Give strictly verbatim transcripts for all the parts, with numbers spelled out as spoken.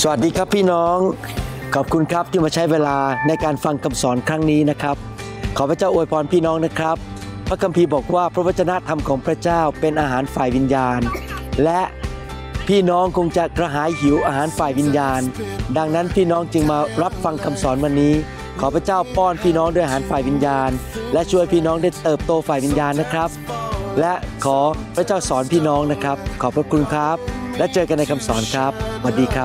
สวัสดีครับพี่น้องขอบคุณครับที่มาใช้เวลาในการฟังคำสอนครั้งนี้นะครับขอพระเจ้าอวยพรพี่น้องนะครับพระคัมภีร์บอกว่าพระวจนะธรรมของพระเจ้าเป็นอาหารฝ่ายวิญญาณและพี่น้องคงจะกระหายหิวอาหารฝ่ายวิญญาณดังนั้นพี่น้องจึงมารับฟังคำสอนวันนี้ขอพระเจ้าป้อนพี่น้องด้วยอาหารฝ่ายวิญญาณและช่วยพี่น้องได้เติบโตฝ่ายวิญญาณนะครับและขอพระเจ้าสอนพี่น้องนะครับขอบพระคุณครับและเจอกันในคำสอนครับสวัสดีครับ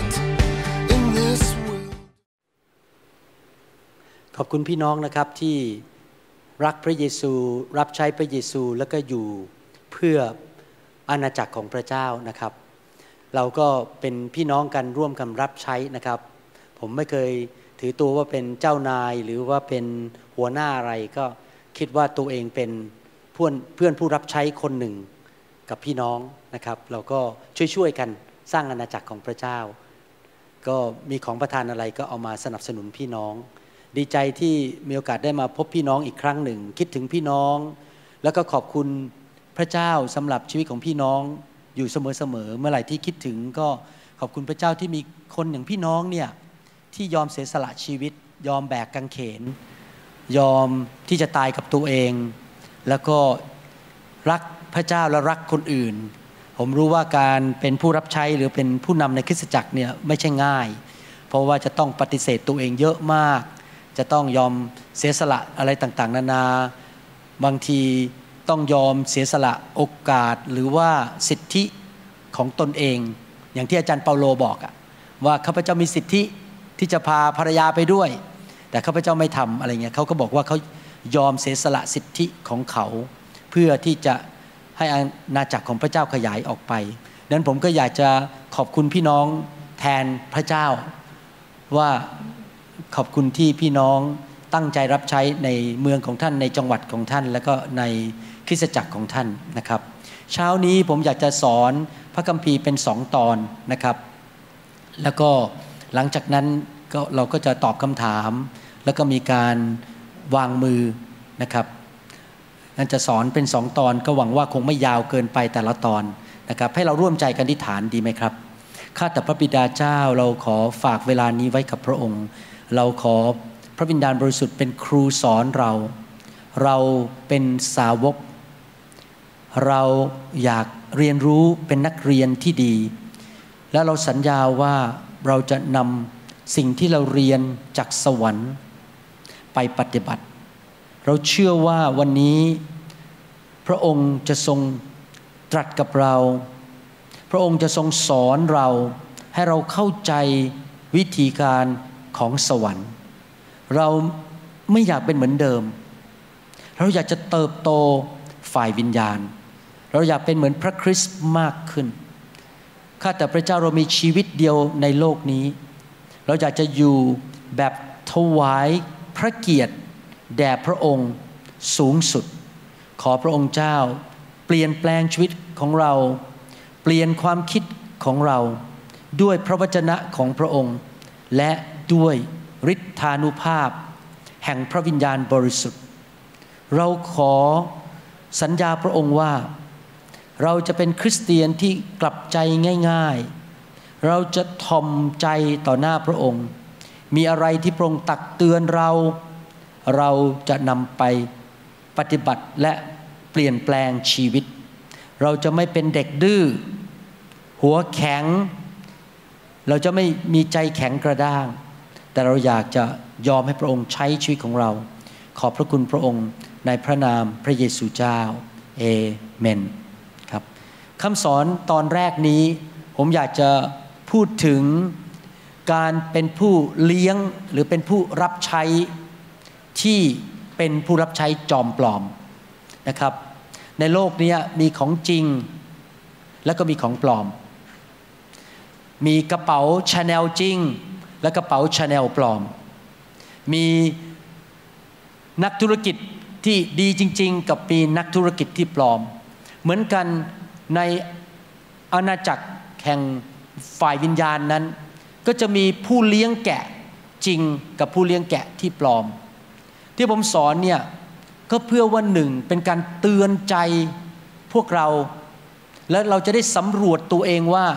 ขอบคุณพี่น้องนะครับที่รักพระเยซูรับใช้พระเยซูแล้วก็อยู่เพื่ออาณาจักรของพระเจ้านะครับเราก็เป็นพี่น้องกันร่วมกันรับใช้นะครับผมไม่เคยถือตัวว่าเป็นเจ้านายหรือว่าเป็นหัวหน้าอะไรก็คิดว่าตัวเองเป็นเพื่อนเพื่อนผู้รับใช้คนหนึ่งกับพี่น้องนะครับเราก็ช่วยๆกันสร้างอาณาจักรของพระเจ้าก็มีของประทานอะไรก็เอามาสนับสนุนพี่น้องดีใจที่มีโอกาสได้มาพบพี่น้องอีกครั้งหนึ่งคิดถึงพี่น้องแล้วก็ขอบคุณพระเจ้าสำหรับชีวิตของพี่น้องอยู่เสมอๆเมื่อไหร่ที่คิดถึงก็ขอบคุณพระเจ้าที่มีคนอย่างพี่น้องเนี่ยที่ยอมเสียสละชีวิตยอมแบกกางเขนยอมที่จะตายกับตัวเองแล้วก็รักพระเจ้าและรักคนอื่นผมรู้ว่าการเป็นผู้รับใช้หรือเป็นผู้นำในคริสตจักรเนี่ยไม่ใช่ง่ายเพราะว่าจะต้องปฏิเสธตัวเองเยอะมากจะต้องยอมเสียสละอะไรต่างๆนานาบางทีต้องยอมเสียสละโอกาสหรือว่าสิทธิของตนเองอย่างที่อาจารย์เปาโลบอกอะว่าข้าพเจ้ามีสิทธิที่จะพาภรรยาไปด้วยแต่ข้าพเจ้าไม่ทำอะไรเงี้ยเขาก็บอกว่าเขายอมเสียสละสิทธิของเขาเพื่อที่จะให้อาณาจักรของพระเจ้าขยายออกไปดังนั้นผมก็อยากจะขอบคุณพี่น้องแทนพระเจ้าว่าขอบคุณที่พี่น้องตั้งใจรับใช้ในเมืองของท่านในจังหวัดของท่านแล้วก็ในคริสตจักรของท่านนะครับเช้านี้ผมอยากจะสอนพระคัมภีร์เป็นสองตอนนะครับแล้วก็หลังจากนั้นก็เราก็จะตอบคำถามแล้วก็มีการวางมือนะครับนั่นจะสอนเป็นสองตอนก็หวังว่าคงไม่ยาวเกินไปแต่ละตอนนะครับให้เราร่วมใจกันอธิษฐานดีไหมครับข้าแต่พระบิดาเจ้าเราขอฝากเวลานี้ไว้กับพระองค์เราขอพระวิญญาณบริสุทธิ์เป็นครูสอนเราเราเป็นสาวกเราอยากเรียนรู้เป็นนักเรียนที่ดีและเราสัญญาว่าเราจะนำสิ่งที่เราเรียนจากสวรรค์ไปปฏิบัติเราเชื่อว่าวันนี้พระองค์จะทรงตรัสกับเราพระองค์จะทรงสอนเราให้เราเข้าใจวิธีการของสวรรค์เราไม่อยากเป็นเหมือนเดิมเราอยากจะเติบโตฝ่ายวิญญาณเราอยากเป็นเหมือนพระคริสต์มากขึ้นข้าแต่พระเจ้าเรามีชีวิตเดียวในโลกนี้เราอยากจะอยู่แบบถวายพระเกียรติแด่พระองค์สูงสุดขอพระองค์เจ้าเปลี่ยนแปลงชีวิตของเราเปลี่ยนความคิดของเราด้วยพระวจนะของพระองค์และด้วยฤทธานุภาพแห่งพระวิญญาณบริสุทธิ์เราขอสัญญาพระองค์ว่าเราจะเป็นคริสเตียนที่กลับใจง่ายๆเราจะทอมใจต่อหน้าพระองค์มีอะไรที่พระองค์ตักเตือนเราเราจะนำไปปฏิบัติและเปลี่ยนแปลงชีวิตเราจะไม่เป็นเด็กดื้อหัวแข็งเราจะไม่มีใจแข็งกระด้างแต่เราอยากจะยอมให้พระองค์ใช้ชีวิตของเราขอบพระคุณพระองค์ในพระนามพระเยซูเจ้าเอเมนครับคำสอนตอนแรกนี้ผมอยากจะพูดถึงการเป็นผู้เลี้ยงหรือเป็นผู้รับใช้ที่เป็นผู้รับใช้จอมปลอมนะครับในโลกนี้มีของจริงแล้วก็มีของปลอมมีกระเป๋า Chanel จริงและกระเป๋า Chanel ปลอมมีนักธุรกิจที่ดีจริงๆกับมีนักธุรกิจที่ปลอมเหมือนกันในอาณาจักรแห่งฝ่ายวิญญาณนั้นก็จะมีผู้เลี้ยงแกะจริงกับผู้เลี้ยงแกะที่ปลอมที่ผมสอนเนี่ยก็เพื่อว่าหนึ่งเป็นการเตือนใจพวกเราและเราจะได้สำรวจตัวเองว่า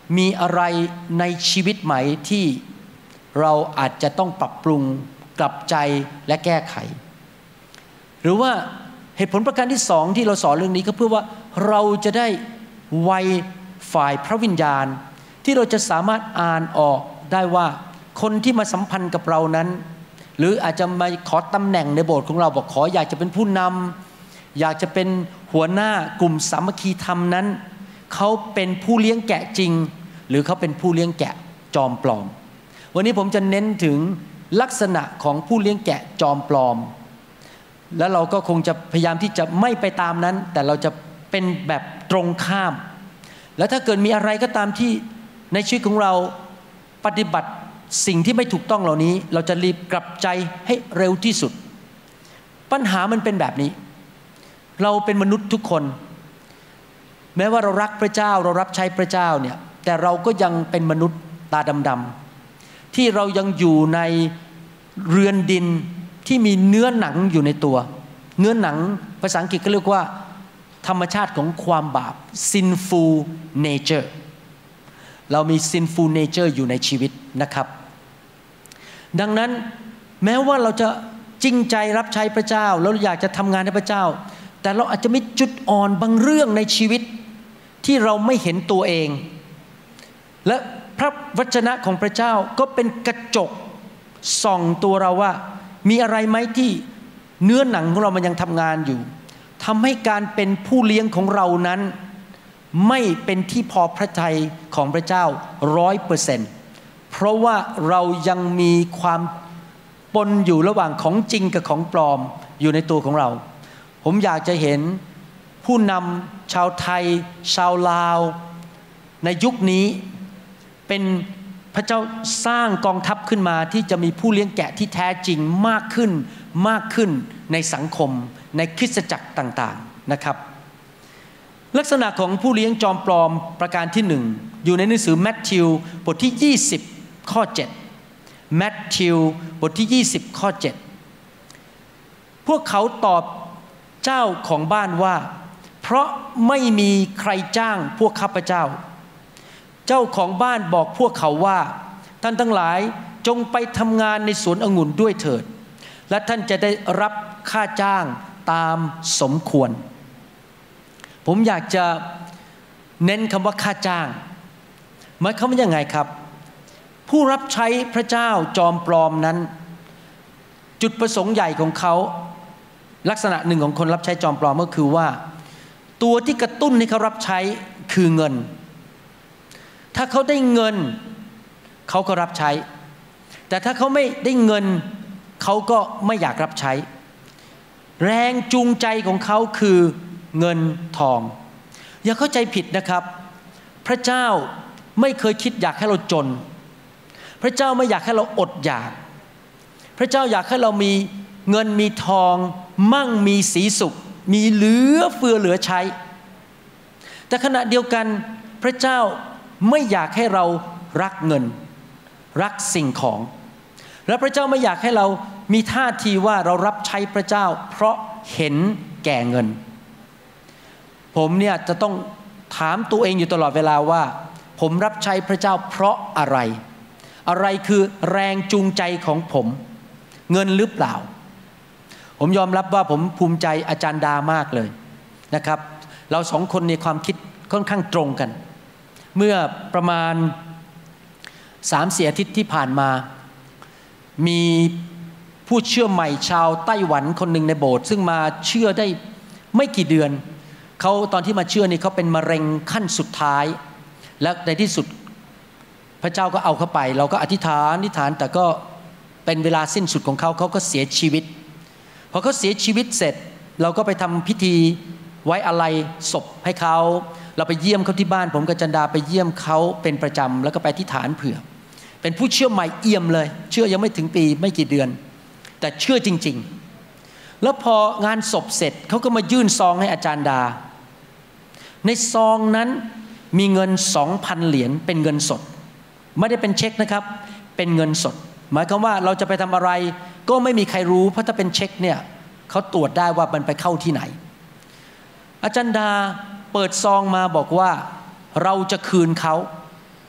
มีอะไรในชีวิตไหมที่เราอาจจะต้องปรับปรุงกลับใจและแก้ไขหรือว่าเหตุผลประการที่สองที่เราสอนเรื่องนี้ก็เพื่อว่าเราจะได้ไวฝ่ายพระวิญญาณที่เราจะสามารถอ่านออกได้ว่าคนที่มาสัมพันธ์กับเรานั้นหรืออาจจะมาขอตำแหน่งในโบสถ์ของเราบอกขออยากจะเป็นผู้นำอยากจะเป็นหัวหน้ากลุ่มสามัคคีธรรมนั้นเขาเป็นผู้เลี้ยงแกะจริงหรือเขาเป็นผู้เลี้ยงแกะจอมปลอมวันนี้ผมจะเน้นถึงลักษณะของผู้เลี้ยงแกะจอมปลอมแล้วเราก็คงจะพยายามที่จะไม่ไปตามนั้นแต่เราจะเป็นแบบตรงข้ามแล้วถ้าเกิดมีอะไรก็ตามที่ในชีวิตของเราปฏิบัติสิ่งที่ไม่ถูกต้องเหล่านี้เราจะรีบกลับใจให้เร็วที่สุดปัญหามันเป็นแบบนี้เราเป็นมนุษย์ทุกคนแม้ว่าเรารักพระเจ้าเรารับใช้พระเจ้าเนี่ยแต่เราก็ยังเป็นมนุษย์ตาดำๆที่เรายังอยู่ในเรือนดินที่มีเนื้อหนังอยู่ในตัวเนื้อหนังภาษาอังกฤษก็เรียกว่าธรรมชาติของความบาป sinful nature เรามี sinful nature อยู่ในชีวิตนะครับดังนั้นแม้ว่าเราจะจริงใจรับใช้พระเจ้าแล้วอยากจะทำงานให้พระเจ้าแต่เราอาจจะมีจุดอ่อนบางเรื่องในชีวิตที่เราไม่เห็นตัวเองและพระวจนะของพระเจ้าก็เป็นกระจกส่องตัวเราว่ามีอะไรไหมที่เนื้อหนังของเรามันยังทำงานอยู่ทำให้การเป็นผู้เลี้ยงของเรานั้นไม่เป็นที่พอพระทัยของพระเจ้าร้อยเปอร์เซ็นต์เพราะว่าเรายังมีความปนอยู่ระหว่างของจริงกับของปลอมอยู่ในตัวของเราผมอยากจะเห็นผู้นำชาวไทยชาวลาวในยุคนี้เป็นพระเจ้าสร้างกองทัพขึ้นมาที่จะมีผู้เลี้ยงแกะที่แท้จริงมากขึ้นมากขึ้นในสังคมในคริสตจักรต่างๆนะครับลักษณะของผู้เลี้ยงจอมปลอมประการที่หนึ่งอยู่ในหนังสือมัทธิวบทที่ยี่สิบข้อเจ็ดมัทธิวบทที่ยี่สิบข้อเจ็ดพวกเขาตอบเจ้าของบ้านว่าเพราะไม่มีใครจ้างพวกข้าพเจ้าเจ้าของบ้านบอกพวกเขาว่าท่านทั้งหลายจงไปทำงานในสวนองุ่นด้วยเถิดและท่านจะได้รับค่าจ้างตามสมควรผมอยากจะเน้นคำว่าค่าจ้างหมายความว่ายังไงครับผู้รับใช้พระเจ้าจอมปลอมนั้นจุดประสงค์ใหญ่ของเขาลักษณะหนึ่งของคนรับใช้จอมปลอมก็คือว่าตัวที่กระตุ้นให้เขารับใช้คือเงินถ้าเขาได้เงินเขาก็รับใช้แต่ถ้าเขาไม่ได้เงินเขาก็ไม่อยากรับใช้แรงจูงใจของเขาคือเงินทองอย่าเข้าใจผิดนะครับพระเจ้าไม่เคยคิดอยากให้เราจนพระเจ้าไม่อยากให้เราอดอยากพระเจ้าอยากให้เรามีเงินมีทองมั่งมีสีสุขมีเหลือเฟือเหลือใช้แต่ขณะเดียวกันพระเจ้าไม่อยากให้เรารักเงินรักสิ่งของและพระเจ้าไม่อยากให้เรามีท่าทีว่าเรารับใช้พระเจ้าเพราะเห็นแก่เงินผมเนี่ยจะต้องถามตัวเองอยู่ตลอดเวลาว่าผมรับใช้พระเจ้าเพราะอะไรอะไรคือแรงจูงใจของผมเงินหรือเปล่าผมยอมรับว่าผมภูมิใจอาจารย์ดามากเลยนะครับเราสองคนในความคิดค่อนข้างตรงกันเมื่อประมาณ สามสี่ อาทิตย์ที่ผ่านมามีผู้เชื่อใหม่ชาวไต้หวันคนหนึ่งในโบสถ์ซึ่งมาเชื่อได้ไม่กี่เดือนเขาตอนที่มาเชื่อนี่เขาเป็นมะเร็งขั้นสุดท้ายและในที่สุดพระเจ้าก็เอาเขาไปเราก็อธิษฐานอธิษฐานแต่ก็เป็นเวลาสิ้นสุดของเขาเขาก็เสียชีวิตพอเขาเสียชีวิตเสร็จเราก็ไปทำพิธีไว้อาลัยศพให้เขาเราไปเยี่ยมเขาที่บ้านผมกับจันดาไปเยี่ยมเขาเป็นประจำแล้วก็ไปอธิษฐานเผื่อเป็นผู้เชื่อใหม่เอี่ยมเลยเชื่อยังไม่ถึงปีไม่กี่เดือนแต่เชื่อจริงๆแล้วพองานศพเสร็จเขาก็มายื่นซองให้อาจารย์ดาในซองนั้นมีเงิน สองพัน เหรียญเป็นเงินสดไม่ได้เป็นเช็คนะครับเป็นเงินสดหมายความว่าเราจะไปทำอะไรก็ไม่มีใครรู้เพราะถ้าเป็นเช็คเนี่ยเขาตรวจได้ว่ามันไปเข้าที่ไหนอาจารย์ดาเปิดซองมาบอกว่าเราจะคืนเขา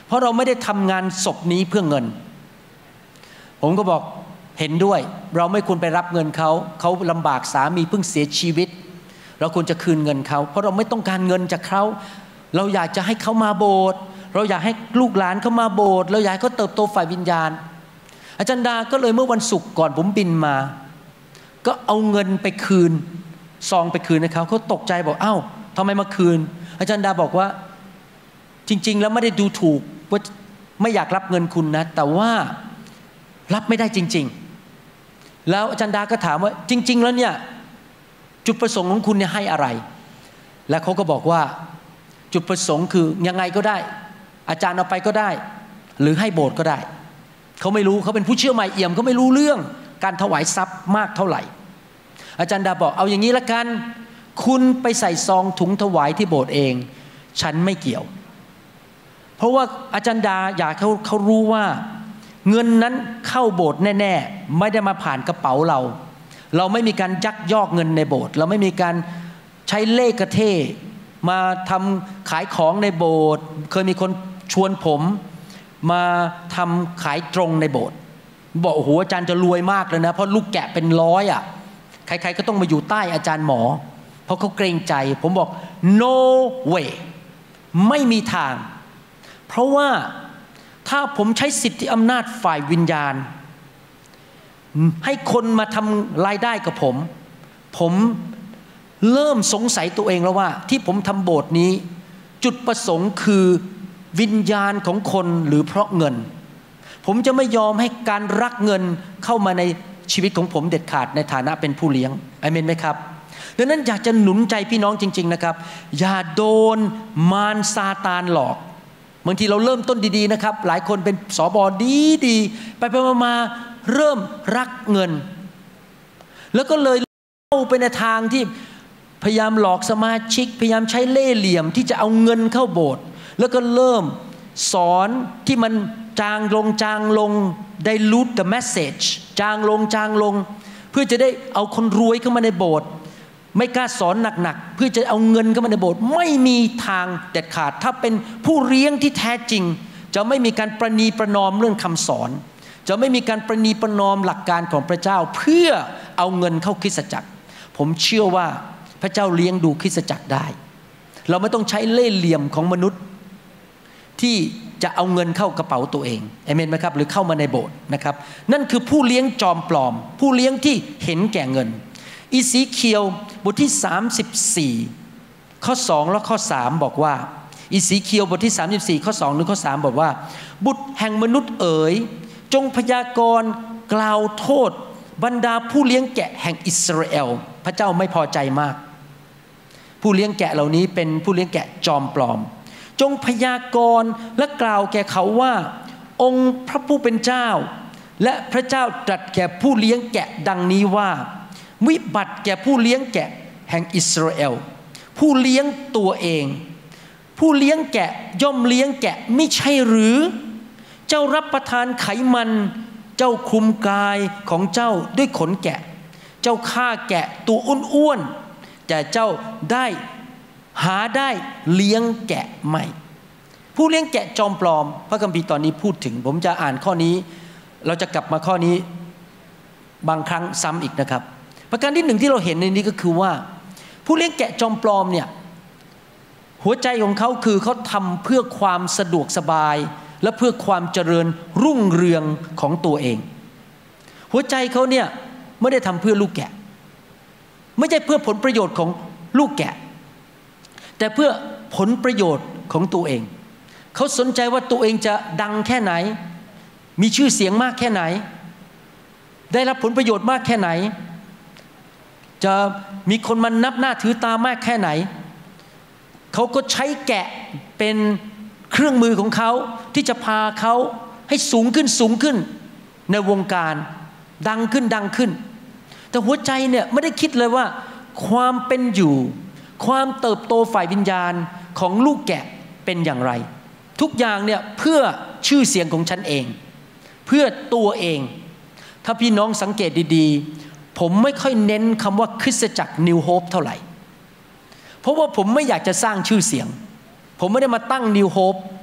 เพราะเราไม่ได้ทำงานศพนี้เพื่อเงินผมก็บอกเห็นด้วยเราไม่ควรไปรับเงินเขาเขาลำบากสามีเพิ่งเสียชีวิตเราควรจะคืนเงินเขาเพราะเราไม่ต้องการเงินจากเขาเราอยากจะให้เขามาโบสถ์เราอยากให้ลูกหลานเขามาโบสถ์เราอยากให้เขาเติบโตฝ่ายวิญญาณอาจารย์ดาก็เลยเมื่อวันศุกร์ก่อนผมบินมาก็เอาเงินไปคืนซองไปคืนให้เขาเขาตกใจบอกอ้าวทำไมมาคืนอาจารย์ดาบอกว่าจริงๆแล้วไม่ได้ดูถูกว่าไม่อยากรับเงินคุณนะแต่ว่ารับไม่ได้จริงๆแล้วอาจารย์ดาก็ถามว่าจริงๆแล้วเนี่ยจุดประสงค์ของคุณเนี่ยให้อะไรและเขาก็บอกว่าจุดประสงค์คือยังไงก็ได้อาจารย์เอาไปก็ได้หรือให้โบสถ์ก็ได้เขาไม่รู้เขาเป็นผู้เชื่อใหม่เอี่ยมเขาไม่รู้เรื่องการถวายทรัพย์มากเท่าไหร่อาจารย์ดาบอกเอาอย่างนี้ละกันคุณไปใส่ซองถุงถวายที่โบสถ์เองฉันไม่เกี่ยวเพราะว่าอาจารย์ดาอยากเขาเขารู้ว่าเงินนั้นเข้าโบสถ์แน่ๆไม่ได้มาผ่านกระเป๋าเราเราไม่มีการยักยอกเงินในโบสถ์เราไม่มีการใช้เล่ห์กระเท่มาทำขายของในโบสถ์เคยมีคนชวนผมมาทำขายตรงในโบสถ์บอกโอ้โหอาจารย์จะรวยมากเลยนะเพราะลูกแกะเป็นร้อยอ่ะใครๆก็ต้องมาอยู่ใต้อาจารย์หมอเพราะเขาเกรงใจผมบอก no way ไม่มีทางเพราะว่าถ้าผมใช้สิทธิอำนาจฝ่ายวิญญาณให้คนมาทำรายได้กับผมผมเริ่มสงสัยตัวเองแล้วว่าที่ผมทำโบสถ์นี้จุดประสงค์คือวิญญาณของคนหรือเพราะเงินผมจะไม่ยอมให้การรักเงินเข้ามาในชีวิตของผมเด็ดขาดในฐานะเป็นผู้เลี้ยงอาเมนไหมครับดังนั้นอยากจะหนุนใจพี่น้องจริงๆนะครับอย่าโดนมารซาตานหลอกบางทีเราเริ่มต้นดีๆนะครับหลายคนเป็นสบดีๆไปๆมาๆเริ่มรักเงินแล้วก็เลยเข้าไปในทางที่พยายามหลอกสมาชิกพยายามใช้เล่ห์เหลี่ยมที่จะเอาเงินเข้าโบสถ์แล้วก็เริ่มสอนที่มันจางลงจางลง dilute the message จางลงจางลงเพื่อจะได้เอาคนรวยเข้ามาในโบสถ์ไม่กล้าสอนหนักๆเพื่อจะเอาเงินเข้ามาในโบสถ์ไม่มีทางเด็ดขาดถ้าเป็นผู้เลี้ยงที่แท้จริงจะไม่มีการประนีประนอมเรื่องคำสอนจะไม่มีการประนีประนอมหลักการของพระเจ้าเพื่อเอาเงินเข้าคริสตจักรผมเชื่อว่าพระเจ้าเลี้ยงดูคริสตจักรได้เราไม่ต้องใช้เล่ห์เหลี่ยมของมนุษย์ที่จะเอาเงินเข้ากระเป๋าตัวเองเอเมนไหมครับหรือเข้ามาในโบสถ์นะครับนั่นคือผู้เลี้ยงจอมปลอมผู้เลี้ยงที่เห็นแก่เงินอีสีเคียวบทที่สามสิบสี่ข้อสองและข้อสามบอกว่าอีสีเคียวบทที่สามสิบสี่ข้อสองหรือข้อสามบอกว่าบุตรแห่งมนุษย์เอ๋ยจงพยากรณ์กล่าวโทษบรรดาผู้เลี้ยงแกะแห่งอิสราเอลพระเจ้าไม่พอใจมากผู้เลี้ยงแกะเหล่านี้เป็นผู้เลี้ยงแกะจอมปลอมจงพยากรณ์และกล่าวแก่เขาว่าองค์พระผู้เป็นเจ้าและพระเจ้าตรัสแก่ผู้เลี้ยงแกะดังนี้ว่าวิบัติแก่ผู้เลี้ยงแกะแห่งอิสราเอลผู้เลี้ยงตัวเองผู้เลี้ยงแกะย่อมเลี้ยงแกะไม่ใช่หรือเจ้ารับประทานไขมันเจ้าคลุมกายของเจ้าด้วยขนแกะเจ้าฆ่าแกะตัวอ้วนๆแต่เจ้าได้หาได้เลี้ยงแกะใหม่ผู้เลี้ยงแกะจอมปลอมพระคัมภีร์ตอนนี้พูดถึงผมจะอ่านข้อนี้เราจะกลับมาข้อนี้บางครั้งซ้ำอีกนะครับประการที่หนึ่งที่เราเห็นในนี้ก็คือว่าผู้เลี้ยงแกะจอมปลอมเนี่ยหัวใจของเขาคือเขาทำเพื่อความสะดวกสบายและเพื่อความเจริญรุ่งเรืองของตัวเองหัวใจเขาเนี่ยไม่ได้ทำเพื่อลูกแกะไม่ใช่เพื่อผลประโยชน์ของลูกแกะแต่เพื่อผลประโยชน์ของตัวเองเขาสนใจว่าตัวเองจะดังแค่ไหนมีชื่อเสียงมากแค่ไหนได้รับผลประโยชน์มากแค่ไหนจะมีคนมานับหน้าถือตามากแค่ไหนเขาก็ใช้แกะเป็นเครื่องมือของเขาที่จะพาเขาให้สูงขึ้นสูงขึ้นในวงการดังขึ้นดังขึ้นแต่หัวใจเนี่ยไม่ได้คิดเลยว่าความเป็นอยู่ความเติบโตฝ่ายวิญญาณของลูกแกะเป็นอย่างไรทุกอย่างเนี่ยเพื่อชื่อเสียงของฉันเองเพื่อตัวเองถ้าพี่น้องสังเกตดีๆผมไม่ค่อยเน้นคำว่าคริสตจักร New Hope เท่าไหร่เพราะว่าผมไม่อยากจะสร้างชื่อเสียงผมไม่ได้มาตั้ง New Hope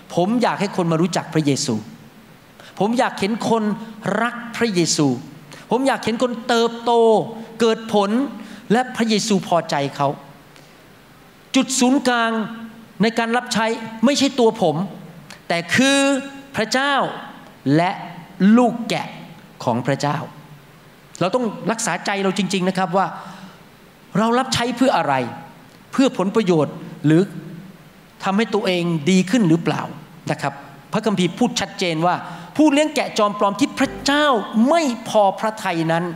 ผมอยากให้คนมารู้จักพระเยซูผมอยากเห็นคนรักพระเยซูผมอยากเห็นคนเติบโตเกิดผลและพระเยซูพอใจเขาจุดศูนย์กลางในการรับใช้ไม่ใช่ตัวผมแต่คือพระเจ้าและลูกแกะของพระเจ้าเราต้องรักษาใจเราจริงๆนะครับว่าเรารับใช้เพื่ออะไรเพื่อผลประโยชน์หรือทำให้ตัวเองดีขึ้นหรือเปล่านะครับพระคัมภีร์พูดชัดเจนว่าผู้เลี้ยงแกะจอมปลอมที่พระเจ้าไม่พอพระทัยนั้น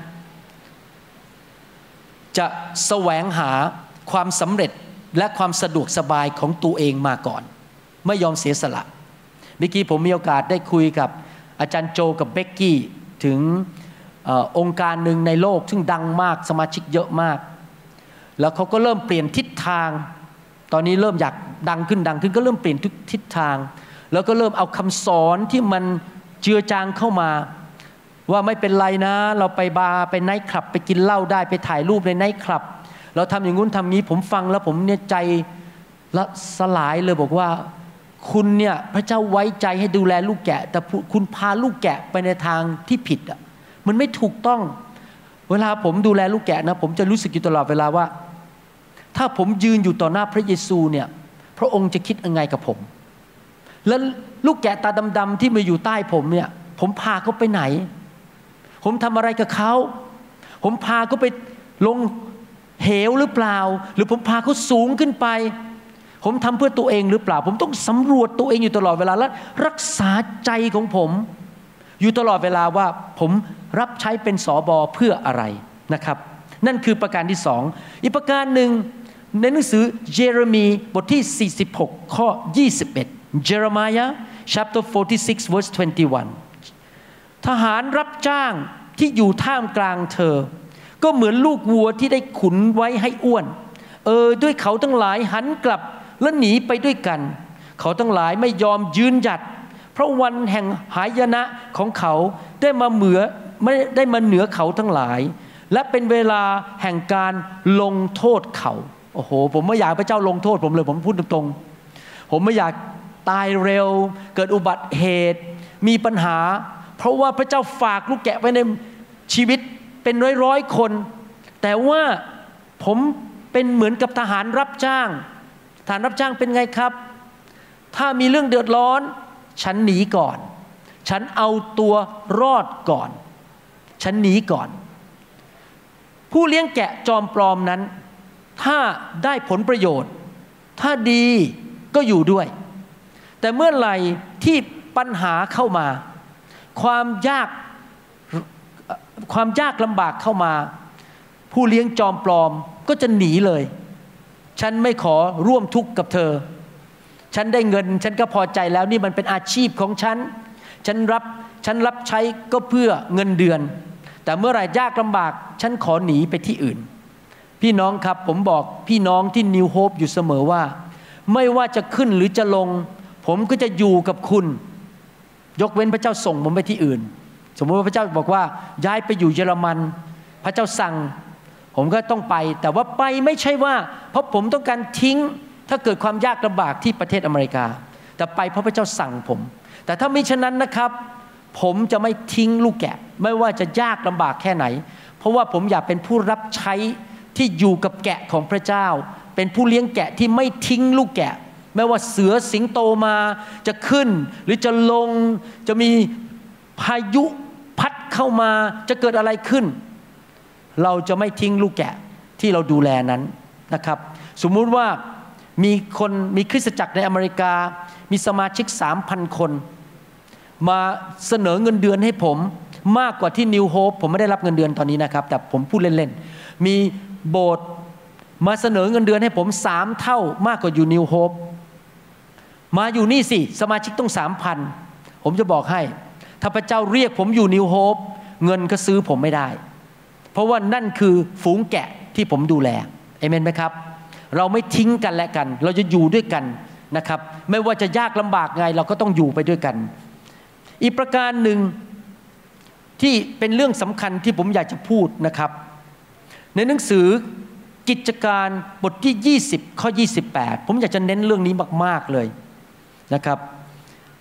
จะแสวงหาความสำเร็จและความสะดวกสบายของตัวเองมาก่อนไม่ยอมเสียสละเมื่อกี้ผมมีโอกาสได้คุยกับอาจารย์โจกับเบกกี้ถึงอองค์การหนึ่งในโลกซึ่งดังมากสมาชิกเยอะมากแล้วเขาก็เริ่มเปลี่ยนทิศทางตอนนี้เริ่มอยากดังขึ้นดังขึ้นก็เริ่มเปลี่ยนทุกทิศทางแล้วก็เริ่มเอาคำสอนที่มันเจือจางเข้ามาว่าไม่เป็นไรนะเราไปบาร์ไปไนท์คลับไปกินเหล้าได้ไปถ่ายรูปในไนท์คลับเราทำอย่างงู้นทำงี้ผมฟังแล้วผมเนี่ยใจละสลายเลยบอกว่าคุณเนี่ยพระเจ้าไว้ใจให้ดูแลลูกแกะแต่คุณพาลูกแกะไปในทางที่ผิดอ่ะมันไม่ถูกต้องเวลาผมดูแลลูกแกะนะผมจะรู้สึกอยู่ตลอดเวลาว่าถ้าผมยืนอยู่ต่อหน้าพระเยซูเนี่ยพระองค์จะคิดยังไงกับผมแล้วลูกแกะตาดำๆที่มาอยู่ใต้ผมเนี่ยผมพาเขาไปไหนผมทำอะไรกับเขาผมพาเขาไปลงเหวหรือเปล่าหรือผมพาเขาสูงขึ้นไปผมทำเพื่อตัวเองหรือเปล่าผมต้องสำรวจตัวเองอยู่ตลอดเวลาและรักษาใจของผมอยู่ตลอดเวลาว่าผมรับใช้เป็นสบเพื่ออะไรนะครับนั่นคือประการที่สองอีกประการหนึ่งในหนังสือเยเรมีบทที่สี่สิบหกข้อยี่สิบเอ็ด Jeremiah chapter forty-six verse twenty-one ทหารรับจ้างที่อยู่ท่ามกลางเธอก็เหมือนลูกวัวที่ได้ขุนไว้ให้อ้วนเออด้วยเขาทั้งหลายหันกลับและหนีไปด้วยกันเขาทั้งหลายไม่ยอมยืนหยัดเพราะวันแห่งหายนะของเขาได้มาเหมือไม่ได้มาเหนือเขาทั้งหลายและเป็นเวลาแห่งการลงโทษเขาโอ้โหผมไม่อยากพระเจ้าลงโทษผมเลยผมพูดตรงๆผมไม่อยากตายเร็วเกิดอุบัติเหตุมีปัญหาเพราะว่าพระเจ้าฝากลูกแกะไว้ในชีวิตเป็นร้อยๆคนแต่ว่าผมเป็นเหมือนกับทหารรับจ้างทหารรับจ้างเป็นไงครับถ้ามีเรื่องเดือดร้อนฉันหนีก่อนฉันเอาตัวรอดก่อนฉันหนีก่อนผู้เลี้ยงแกะจอมปลอมนั้นถ้าได้ผลประโยชน์ถ้าดีก็อยู่ด้วยแต่เมื่อไหร่ที่ปัญหาเข้ามาความยากความยากลำบากเข้ามาผู้เลี้ยงจอมปลอมก็จะหนีเลยฉันไม่ขอร่วมทุกข์กับเธอฉันได้เงินฉันก็พอใจแล้วนี่มันเป็นอาชีพของฉันฉันรับฉันรับใช้ก็เพื่อเงินเดือนแต่เมื่อไหร่ยากลำบากฉันขอหนีไปที่อื่นพี่น้องครับผมบอกพี่น้องที่ New Hope อยู่เสมอว่าไม่ว่าจะขึ้นหรือจะลงผมก็จะอยู่กับคุณยกเว้นพระเจ้าส่งผมไปที่อื่นสมมติว่าพระเจ้าบอกว่าย้ายไปอยู่เยอรมันพระเจ้าสั่งผมก็ต้องไปแต่ว่าไปไม่ใช่ว่าเพราะผมต้องการทิ้งถ้าเกิดความยากลำบากที่ประเทศอเมริกาแต่ไปเพราะพระเจ้าสั่งผมแต่ถ้าไม่ฉะนั้นนะครับผมจะไม่ทิ้งลูกแกะไม่ว่าจะยากลำบากแค่ไหนเพราะว่าผมอยากเป็นผู้รับใช้ที่อยู่กับแกะของพระเจ้าเป็นผู้เลี้ยงแกะที่ไม่ทิ้งลูกแกะไม่ว่าเสือสิงโตมาจะขึ้นหรือจะลงจะมีพายุพัดเข้ามาจะเกิดอะไรขึ้นเราจะไม่ทิ้งลูกแกะที่เราดูแลนั้นนะครับสมมุติว่ามีคนมีคริสตจักรในอเมริกามีสมาชิก สามพัน คนมาเสนอเงินเดือนให้ผมมากกว่าที่ New Hope ผมไม่ได้รับเงินเดือนตอนนี้นะครับแต่ผมพูดเล่นๆมีโบสถ์มาเสนอเงินเดือนให้ผมสามเท่ามากกว่าอยู่ New Hope มาอยู่นี่สิสมาชิกต้อง สามพัน ผมจะบอกให้ถ้าพระเจ้าเรียกผมอยู่ New Hope เงินก็ซื้อผมไม่ได้เพราะว่านั่นคือฝูงแกะที่ผมดูแลเอเมนไหมครับเราไม่ทิ้งกันและกันเราจะอยู่ด้วยกันนะครับไม่ว่าจะยากลำบากไงเราก็ต้องอยู่ไปด้วยกันอีกประการหนึ่งที่เป็นเรื่องสำคัญที่ผมอยากจะพูดนะครับในหนังสือกิจการบทที่ยี่สิบข้อยี่สิบแปดผมอยากจะเน้นเรื่องนี้มากๆเลยนะครับ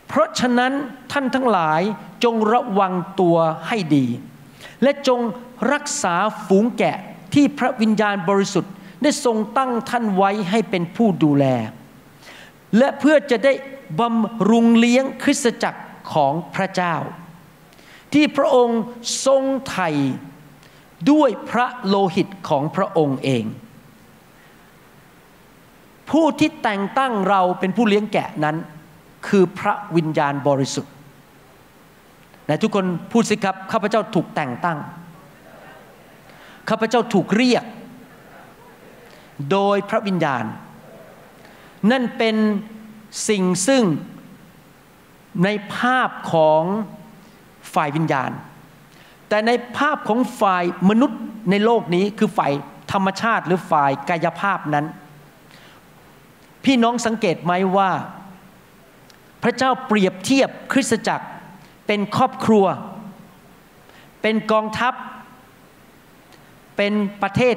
เพราะฉะนั้นท่านทั้งหลายจงระวังตัวให้ดีและจงรักษาฝูงแกะที่พระวิญญาณบริสุทธิ์ได้ทรงตั้งท่านไว้ให้เป็นผู้ดูแลและเพื่อจะได้บำรุงเลี้ยงคริสตจักรของพระเจ้าที่พระองค์ทรงไถ่ด้วยพระโลหิตของพระองค์เองผู้ที่แต่งตั้งเราเป็นผู้เลี้ยงแกะนั้นคือพระวิญญาณบริสุทธิ์และทุกคนพูดสิครับข้าพเจ้าถูกแต่งตั้งข้าพเจ้าถูกเรียกโดยพระวิญญาณนั่นเป็นสิ่งซึ่งในภาพของฝ่ายวิญญาณแต่ในภาพของฝ่ายมนุษย์ในโลกนี้คือฝ่ายธรรมชาติหรือฝ่ายกายภาพนั้นพี่น้องสังเกตไหมว่าพระเจ้าเปรียบเทียบคริสตจักรเป็นครอบครัวเป็นกองทัพเป็นประเทศ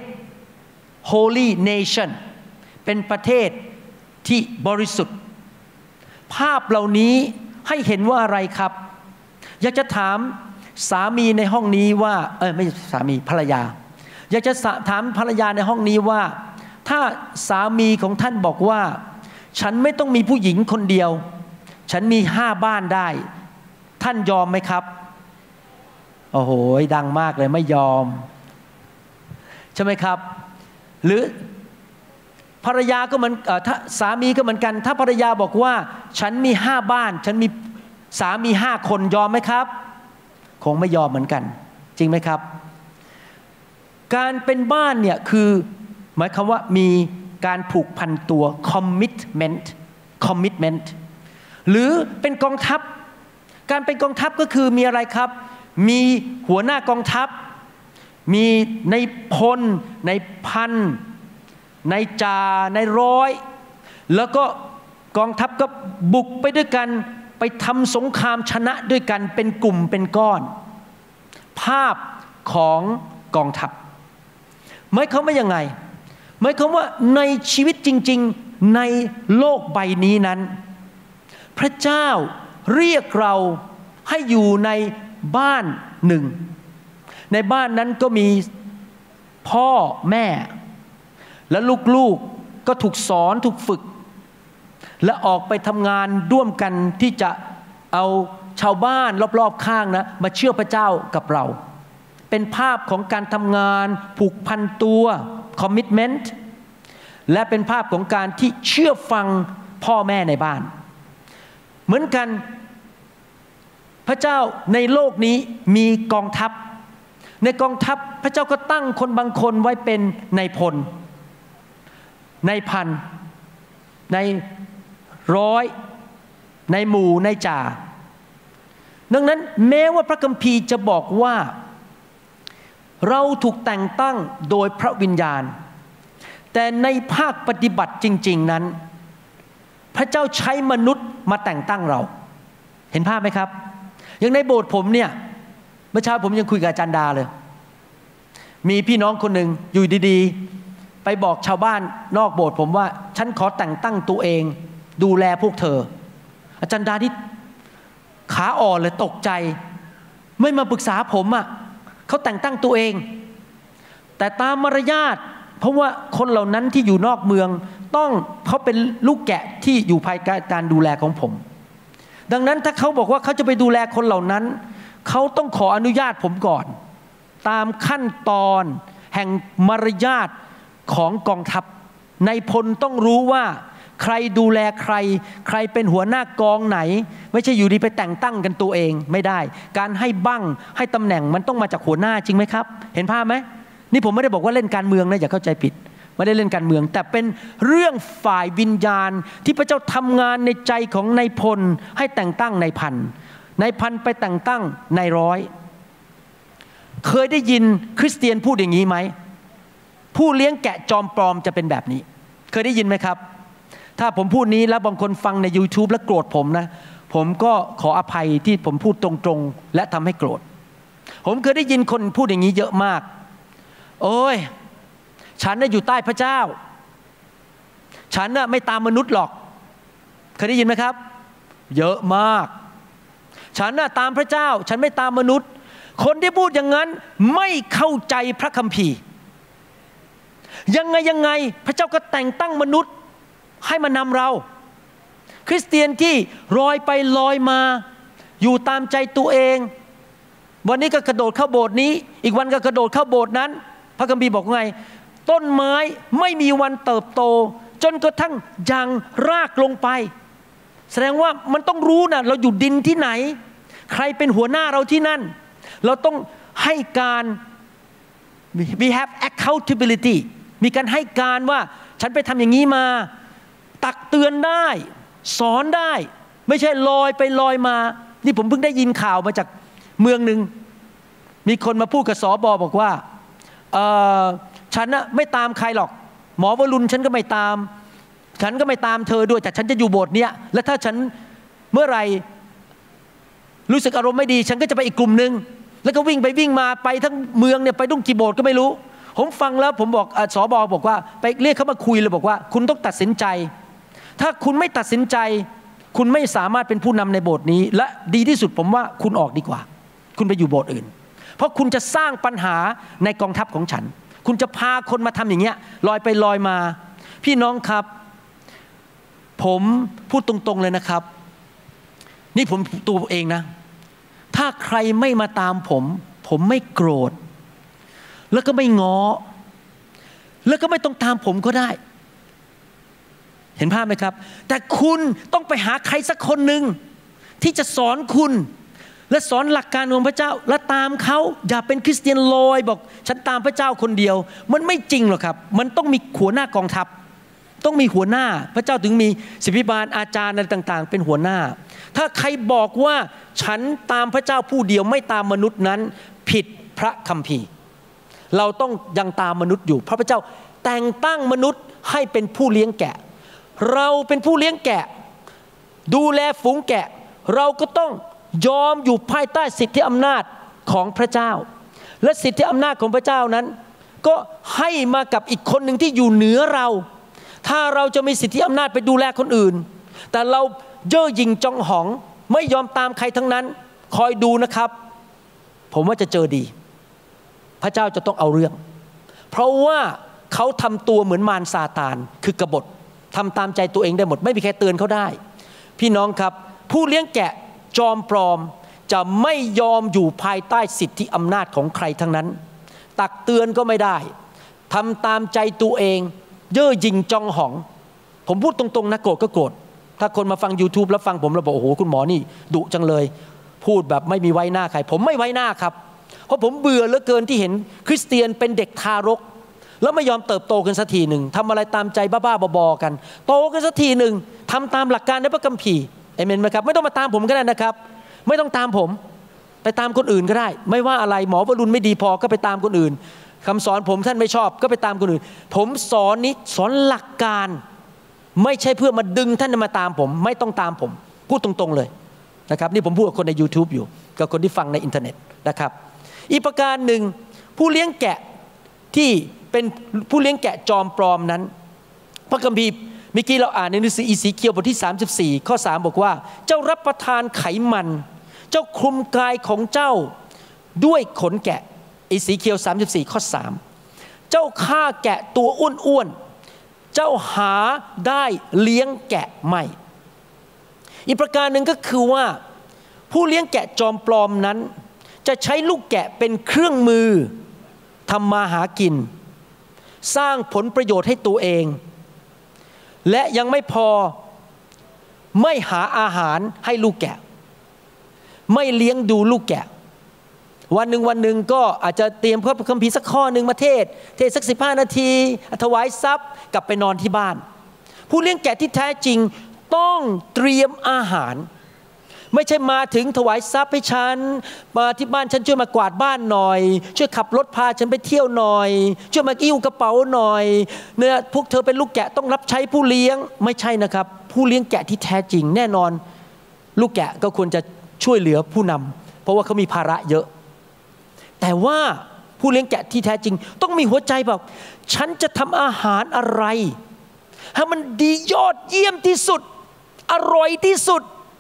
Holy Nation เป็นประเทศที่บริสุทธิ์ภาพเหล่านี้ให้เห็นว่าอะไรครับอยากจะถามสามีในห้องนี้ว่าเออไม่ใช่สามีภรรยาอยากจะถามภรรยาในห้องนี้ว่าถ้าสามีของท่านบอกว่าฉันไม่ต้องมีผู้หญิงคนเดียวฉันมีห้าบ้านได้ท่านยอมไหมครับโอ้โหดังมากเลยไม่ยอมใช่ไหมครับหรือภรรยาก็เหมือนถ้าสามีก็เหมือนกันถ้าภรรยาบอกว่าฉันมีห้าบ้านฉันมีสามีห้าคนยอมไหมครับคงไม่ยอมเหมือนกันจริงไหมครับการเป็นบ้านเนี่ยคือหมายความว่ามีการผูกพันตัว commitment commitment หรือเป็นกองทัพการเป็นกองทัพก็คือมีอะไรครับมีหัวหน้ากองทัพมีในพลในพันในจ่าในร้อยแล้วก็กองทัพก็บุกไปด้วยกันไปทำสงครามชนะด้วยกันเป็นกลุ่มเป็นก้อนภาพของกองทัพหมายความว่ายังไงหมายความว่าในชีวิตจริงๆในโลกใบนี้นั้นพระเจ้าเรียกเราให้อยู่ในบ้านหนึ่งในบ้านนั้นก็มีพ่อแม่และลูกๆก็ถูกสอนถูกฝึกและออกไปทำงานร่วมกันที่จะเอาชาวบ้านรอบๆข้างนะมาเชื่อพระเจ้ากับเราเป็นภาพของการทำงานผูกพันตัว commitment และเป็นภาพของการที่เชื่อฟังพ่อแม่ในบ้านเหมือนกันพระเจ้าในโลกนี้มีกองทัพในกองทัพพระเจ้าก็ตั้งคนบางคนไว้เป็นนายพลนายพันในร้อยในหมู่ในจ่าดังนั้นแม้ว่าพระคัมภีร์จะบอกว่าเราถูกแต่งตั้งโดยพระวิญญาณแต่ในภาคปฏิบัติจริงๆนั้นพระเจ้าใช้มนุษย์มาแต่งตั้งเราเห็นภาพไหมครับอย่างในโบสถ์ผมเนี่ยเมื่อเช้าผมยังคุยกับอาจารย์ดาเลยมีพี่น้องคนหนึ่งอยู่ดีๆไปบอกชาวบ้านนอกโบสถ์ผมว่าฉันขอแต่งตั้งตัวเองดูแลพวกเธออาจารย์ดาที่ขาอ่อนเลยตกใจไม่มาปรึกษาผมอ่ะเขาแต่งตั้งตัวเองแต่ตามมารยาทเพราะว่าคนเหล่านั้นที่อยู่นอกเมืองต้องเขาเป็นลูกแกะที่อยู่ภายใต้การดูแลของผมดังนั้นถ้าเขาบอกว่าเขาจะไปดูแลคนเหล่านั้นเขาต้องขออนุญาตผมก่อนตามขั้นตอนแห่งมารยาทของกองทัพนายพลต้องรู้ว่าใครดูแลใครใครเป็นหัวหน้ากองไหนไม่ใช่อยู่ดีไปแต่งตั้งกันตัวเองไม่ได้การให้บั้งให้ตำแหน่งมันต้องมาจากหัวหน้าจริงไหมครับเห็นภาพไหมนี่ผมไม่ได้บอกว่าเล่นการเมืองนะอย่าเข้าใจผิดไม่ได้เล่นการเมืองแต่เป็นเรื่องฝ่ายวิญญาณที่พระเจ้าทำงานในใจของนายพลให้แต่งตั้งนายพันนายพันไปแต่งตั้งนายร้อยเคยได้ยินคริสเตียนพูดอย่างนี้ไหมผู้เลี้ยงแกะจอมปลอมจะเป็นแบบนี้เคยได้ยินไหมครับถ้าผมพูดนี้แล้วบางคนฟังใน YouTube แล้วโกรธผมนะผมก็ขออภัยที่ผมพูดตรงๆและทำให้โกรธผมเคยได้ยินคนพูดอย่างนี้เยอะมากโอ้ยฉันน่ะอยู่ใต้พระเจ้าฉันน่ะไม่ตามมนุษย์หรอกเคยได้ยินไหมครับเยอะมากฉันน่ะตามพระเจ้าฉันไม่ตามมนุษย์คนที่พูดอย่างนั้นไม่เข้าใจพระคัมภีร์ยังไงยังไงพระเจ้าก็แต่งตั้งมนุษย์ให้มานำเราคริสเตียนที่ลอยไปลอยมาอยู่ตามใจตัวเองวันนี้ก็กระโดดเข้าโบสถ์นี้อีกวันก็กระโดดเข้าโบสถ์นั้นพระคัมภีร์บอกไงต้นไม้ไม่มีวันเติบโตจนกระทั่งยังรากลงไปแสดงว่ามันต้องรู้นะเราอยู่ดินที่ไหนใครเป็นหัวหน้าเราที่นั่นเราต้องให้การ we have accountability มีการให้การว่าฉันไปทำอย่างนี้มาตักเตือนได้สอนได้ไม่ใช่ลอยไปลอยมานี่ผมเพิ่งได้ยินข่าวมาจากเมืองหนึ่งมีคนมาพูดกับสบบอกว่าเอ่อฉันน่ะไม่ตามใครหรอกหมอวรุณฉันก็ไม่ตามฉันก็ไม่ตามเธอด้วยแต่ฉันจะอยู่โบสถ์เนี้ยและถ้าฉันเมื่อไหร่รู้สึกอารมณ์ไม่ดีฉันก็จะไปอีกกลุ่มนึงแล้วก็วิ่งไปวิ่งมาไปทั้งเมืองเนี่ยไปต้องกี่โบสถ์ก็ไม่รู้ผมฟังแล้วผมบอกสบบอกว่าไปเรียกเขามาคุยเลยบอกว่าคุณต้องตัดสินใจถ้าคุณไม่ตัดสินใจคุณไม่สามารถเป็นผู้นำในโบสถ์นี้และดีที่สุดผมว่าคุณออกดีกว่าคุณไปอยู่โบสถ์อื่นเพราะคุณจะสร้างปัญหาในกองทัพของฉันคุณจะพาคนมาทำอย่างเงี้ยลอยไปลอยมาพี่น้องครับผมพูดตรงๆเลยนะครับนี่ผมตัวเองนะถ้าใครไม่มาตามผมผมไม่โกรธแล้วก็ไม่ง้อแล้วก็ไม่ต้องตามผมก็ได้เห็นภาพไหมครับแต่คุณต้องไปหาใครสักคนหนึ่งที่จะสอนคุณและสอนหลักการของพระเจ้าและตามเขาอย่าเป็นคริสเตียนลอยบอกฉันตามพระเจ้าคนเดียวมันไม่จริงหรอกครับมันต้องมีหัวหน้ากองทัพต้องมีหัวหน้าพระเจ้าถึงมีศิษย์บาลอาจารย์อะไรต่างๆเป็นหัวหน้าถ้าใครบอกว่าฉันตามพระเจ้าผู้เดียวไม่ตามมนุษย์นั้นผิดพระคัมภีร์เราต้องยังตามมนุษย์อยู่เพราะพระเจ้าแต่งตั้งมนุษย์ให้เป็นผู้เลี้ยงแกะเราเป็นผู้เลี้ยงแกะดูแลฝูงแกะเราก็ต้องยอมอยู่ภายใต้สิทธิอำนาจของพระเจ้าและสิทธิอำนาจของพระเจ้านั้นก็ให้มากับอีกคนหนึ่งที่อยู่เหนือเราถ้าเราจะมีสิทธิอำนาจไปดูแลคนอื่นแต่เราเย่อหยิ่งจองหองไม่ยอมตามใครทั้งนั้นคอยดูนะครับผมว่าจะเจอดีพระเจ้าจะต้องเอาเรื่องเพราะว่าเขาทำตัวเหมือนมารซาตานคือกบฏทำตามใจตัวเองได้หมดไม่มีใครเตือนเขาได้พี่น้องครับผู้เลี้ยงแกะจอมปลอมจะไม่ยอมอยู่ภายใต้สิทธิอำนาจของใครทั้งนั้นตักเตือนก็ไม่ได้ทำตามใจตัวเองเย่อหยิ่งจองหองผมพูดตรงๆนะโกรธก็โกรธถ้าคนมาฟัง YouTube แล้วฟังผมแล้วบอกโอ้โหคุณหมอนี่ดุจังเลยพูดแบบไม่มีไว้หน้าใครผมไม่ไว้หน้าครับเพราะผมเบื่อเหลือเกินที่เห็นคริสเตียนเป็นเด็กทารกแล้วไม่ยอมเติบโตกันสักทีหนึ่งทำอะไรตามใจบ้าๆบอๆกันโตกันสักทีหนึ่งทำตามหลักการในพระคัมภีร์เอเมนไหมครับไม่ต้องมาตามผมก็ได้นะครับไม่ต้องตามผมไปตามคนอื่นก็ได้ไม่ว่าอะไรหมอวรุณไม่ดีพอก็ไปตามคนอื่นคำสอนผมท่านไม่ชอบก็ไปตามคนอื่นผมสอนนี้สอนหลักการไม่ใช่เพื่อมาดึงท่านมาตามผมไม่ต้องตามผมพูดตรงๆเลยนะครับนี่ผมพูดกับคนใน YouTube อยู่กับคนที่ฟังในอินเทอร์เน็ตนะครับอีกประการหนึ่งผู้เลี้ยงแกะที่เป็นผู้เลี้ยงแกะจอมปลอมนั้นพระคัมภีร์เมื่อกี้เราอ่านในหนังสืออีสีเคียวบทที่สามสิบสี่ข้อสามบอกว่าเจ้ารับประทานไขมันเจ้าคลุมกายของเจ้าด้วยขนแกะอีสีเคียวสามสิบสี่ข้อสามเจ้าฆ่าแกะตัวอ้วนๆเจ้าหาได้เลี้ยงแกะไม่อีกประการหนึ่งก็คือว่าผู้เลี้ยงแกะจอมปลอมนั้นจะใช้ลูกแกะเป็นเครื่องมือทำมาหากินสร้างผลประโยชน์ให้ตัวเองและยังไม่พอไม่หาอาหารให้ลูกแกะไม่เลี้ยงดูลูกแกะวันหนึ่งวันหนึ่งก็อาจจะเตรียมพระคัมภีร์สักข้อหนึ่งมาเทศเทศสักสิบห้านาทีถวายทรัพย์กลับไปนอนที่บ้านผู้เลี้ยงแกะที่แท้จริงต้องเตรียมอาหารไม่ใช่มาถึงถวายทรัพย์ให้ฉันมาที่บ้านฉันช่วยมากวาดบ้านหน่อยช่วยขับรถพาฉันไปเที่ยวหน่อยช่วยมากิ้วกระเป๋าหน่อยเนี่ยพวกเธอเป็นลูกแกะต้องรับใช้ผู้เลี้ยงไม่ใช่นะครับผู้เลี้ยงแกะที่แท้จริงแน่นอนลูกแกะก็ควรจะช่วยเหลือผู้นำเพราะว่าเขามีภาระเยอะแต่ว่าผู้เลี้ยงแกะที่แท้จริงต้องมีหัวใจบอกฉันจะทำอาหารอะไรให้มันดียอดเยี่ยมที่สุดอร่อยที่สุด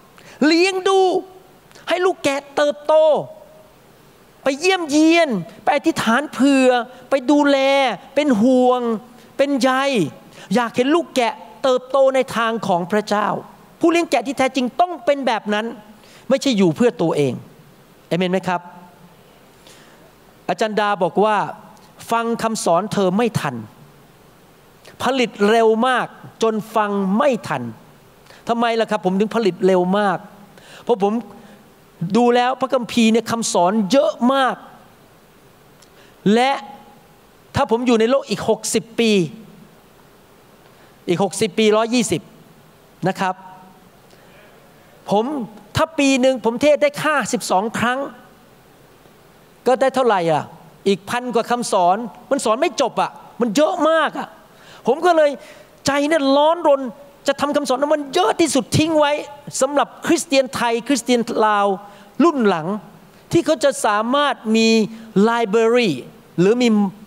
เลี้ยงดูให้ลูกแกะเติบโตไปเยี่ยมเยียนไปอธิษฐานเผื่อไปดูแลเป็นห่วงเป็นใยอยากเห็นลูกแกะเติบโตในทางของพระเจ้าผู้เลี้ยงแกะที่แท้จริงต้องเป็นแบบนั้นไม่ใช่อยู่เพื่อตัวเองเอเมนไหมครับอาจารย์ดาบอกว่าฟังคำสอนเธอไม่ทันผลิตเร็วมากจนฟังไม่ทันทำไมล่ะครับผมถึงผลิตเร็วมากเพราะผมดูแล้วพระคัมภีร์เนี่ยคำสอนเยอะมากและถ้าผมอยู่ในโลกอีกหกสิบปีอีกหกสิบปีหนึ่งร้อยยี่สิบนะครับผมถ้าปีหนึ่งผมเทศได้ห้าสิบสองครั้งก็ได้เท่าไหร่อ่ะอีกพันกว่าคำสอนมันสอนไม่จบอ่ะมันเยอะมากอ่ะผมก็เลยใจเนี่ยร้อนรนจะทำคำสอนนั้นมันเยอะที่สุดทิ้งไว้สำหรับคริสเตียนไทยคริสเตียนลาวรุ่นหลังที่เขาจะสามารถมีไลบรารีหรือมี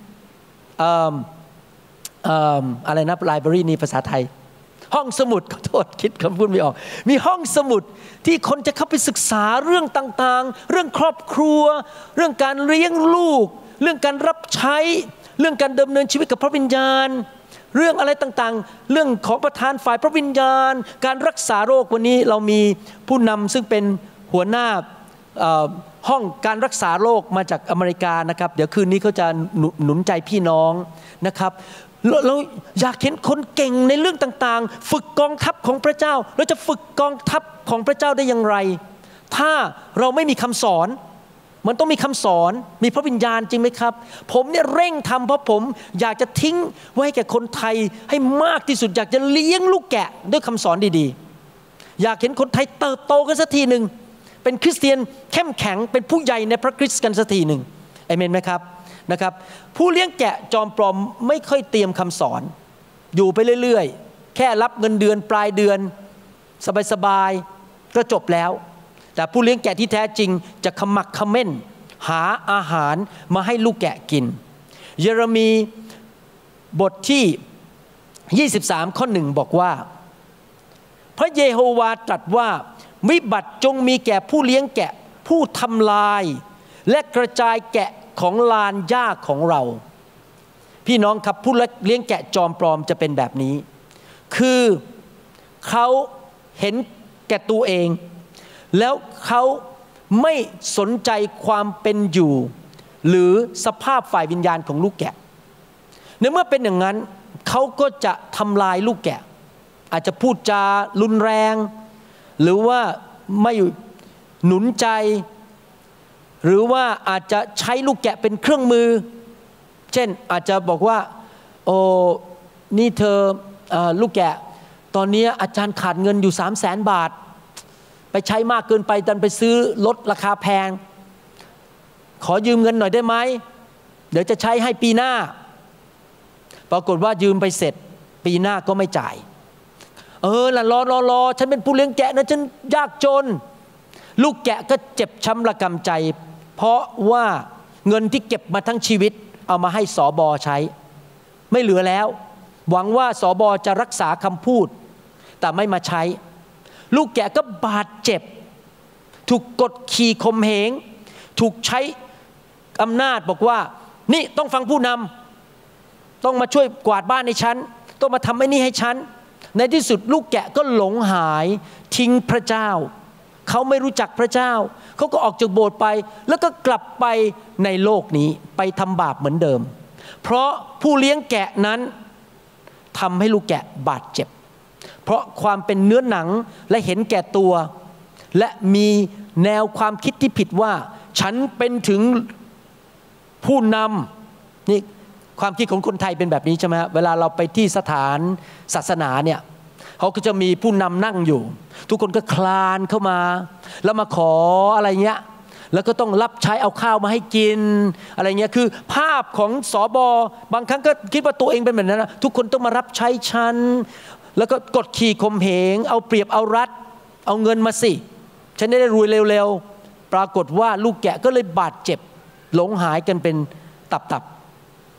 อะไรนะไลบรารีนี่ภาษาไทยห้องสมุดขอโทษคิดคำพูดไม่ออกมีห้องสมุดที่คนจะเข้าไปศึกษาเรื่องต่างๆเรื่องครอบครัวเรื่องการเลี้ยงลูกเรื่องการรับใช้เรื่องการดำเนินชีวิตกับพระวิญญาณเรื่องอะไรต่างๆเรื่องของประธานฝ่ายพระวิญญาณการรักษาโรควันนี้เรามีผู้นำซึ่งเป็นหัวหน้าห้องการรักษาโรคมาจากอเมริกานะครับเดี๋ยวคืนนี้เขาจะหนุนใจพี่น้องนะครับเราอยากเห็นคนเก่งในเรื่องต่างๆฝึกกองทัพของพระเจ้าเราจะฝึกกองทัพของพระเจ้าได้อย่างไรถ้าเราไม่มีคำสอนมันต้องมีคำสอนมีพระวิญญาณจริงไหมครับผมเนี่ยเร่งทำเพราะผมอยากจะทิ้งไว้แก่คนไทยให้มากที่สุดอยากจะเลี้ยงลูกแกะด้วยคำสอนดีๆอยากเห็นคนไทยเติบโตกันสักทีหนึ่งเป็นคริสเตียนเข้มแข็งเป็นผู้ใหญ่ในพระคริสต์กันสักทีหนึ่งเอเมนไหมครับนะครับผู้เลี้ยงแกะจอมปลอมไม่ค่อยเตรียมคำสอนอยู่ไปเรื่อยๆแค่รับเงินเดือนปลายเดือนสบายๆก็จบแล้วแต่ผู้เลี้ยงแกะที่แท้จริงจะขมักเขม้นหาอาหารมาให้ลูกแกะกินเยเรมีบทที่ยี่สิบสามข้อหนึ่งบอกว่าพระเยโฮวาตรัสว่าวิบัติจงมีแก่ผู้เลี้ยงแกะผู้ทำลายและกระจายแกะของลานหญ้าของเราพี่น้องครับผู้เลี้ยงแกะจอมปลอมจะเป็นแบบนี้คือเขาเห็นแก่ตัวเองแล้วเขาไม่สนใจความเป็นอยู่หรือสภาพฝ่ายวิญญาณของลูกแกะในเมื่อเป็นอย่างนั้นเขาก็จะทำลายลูกแกะอาจจะพูดจารุนแรงหรือว่าไม่หนุนใจหรือว่าอาจจะใช้ลูกแกะเป็นเครื่องมือเช่นอาจจะบอกว่าโอ้นี่เธอเอ่อลูกแกะตอนนี้อาจารย์ขาดเงินอยู่ สามแสน บาทไปใช้มากเกินไปดันไปซื้อลดราคาแพงขอยืมเงินหน่อยได้ไหมเดี๋ยวจะใช้ให้ปีหน้าปรากฏว่ายืมไปเสร็จปีหน้าก็ไม่จ่ายเออล่ะรอรอรอฉันเป็นผู้เลี้ยงแกะนะฉันยากจนลูกแกะก็เจ็บช้ำระกำใจเพราะว่าเงินที่เก็บมาทั้งชีวิตเอามาให้สบใช้ไม่เหลือแล้วหวังว่าสบจะรักษาคำพูดแต่ไม่มาใช้ลูกแกะก็บาดเจ็บถูกกดขี่ข่มเหงถูกใช้อำนาจบอกว่านี่ต้องฟังผู้นำต้องมาช่วยกวาดบ้านให้ฉันต้องมาทำไอ้นี่ให้ฉันในที่สุดลูกแกะก็หลงหายทิ้งพระเจ้าเขาไม่รู้จักพระเจ้าเขาก็ออกจากโบสถ์ไปแล้วก็กลับไปในโลกนี้ไปทำบาปเหมือนเดิมเพราะผู้เลี้ยงแกะนั้นทำให้ลูกแกะบาดเจ็บเพราะความเป็นเนื้อหนังและเห็นแก่ตัวและมีแนวความคิดที่ผิดว่าฉันเป็นถึงผู้นำนี่ความคิดของคนไทยเป็นแบบนี้ใช่ไหมเวลาเราไปที่สถานศาสนาเนี่ยเขาก็จะมีผู้นำนั่งอยู่ทุกคนก็คลานเข้ามาแล้วมาขออะไรเงี้ยแล้วก็ต้องรับใช้เอาข้าวมาให้กินอะไรเงี้ยคือภาพของสบางครั้งก็คิดว่าตัวเองเป็นแบบนั้นนะทุกคนต้องมารับใช้ฉันแล้วก็กดขี่ข่มเหงเอาเปรียบเอารัดเอาเงินมาสิฉันได้รวยเร็วๆปรากฏว่าลูกแกะก็เลยบาดเจ็บหลงหายกันเป็นตับๆ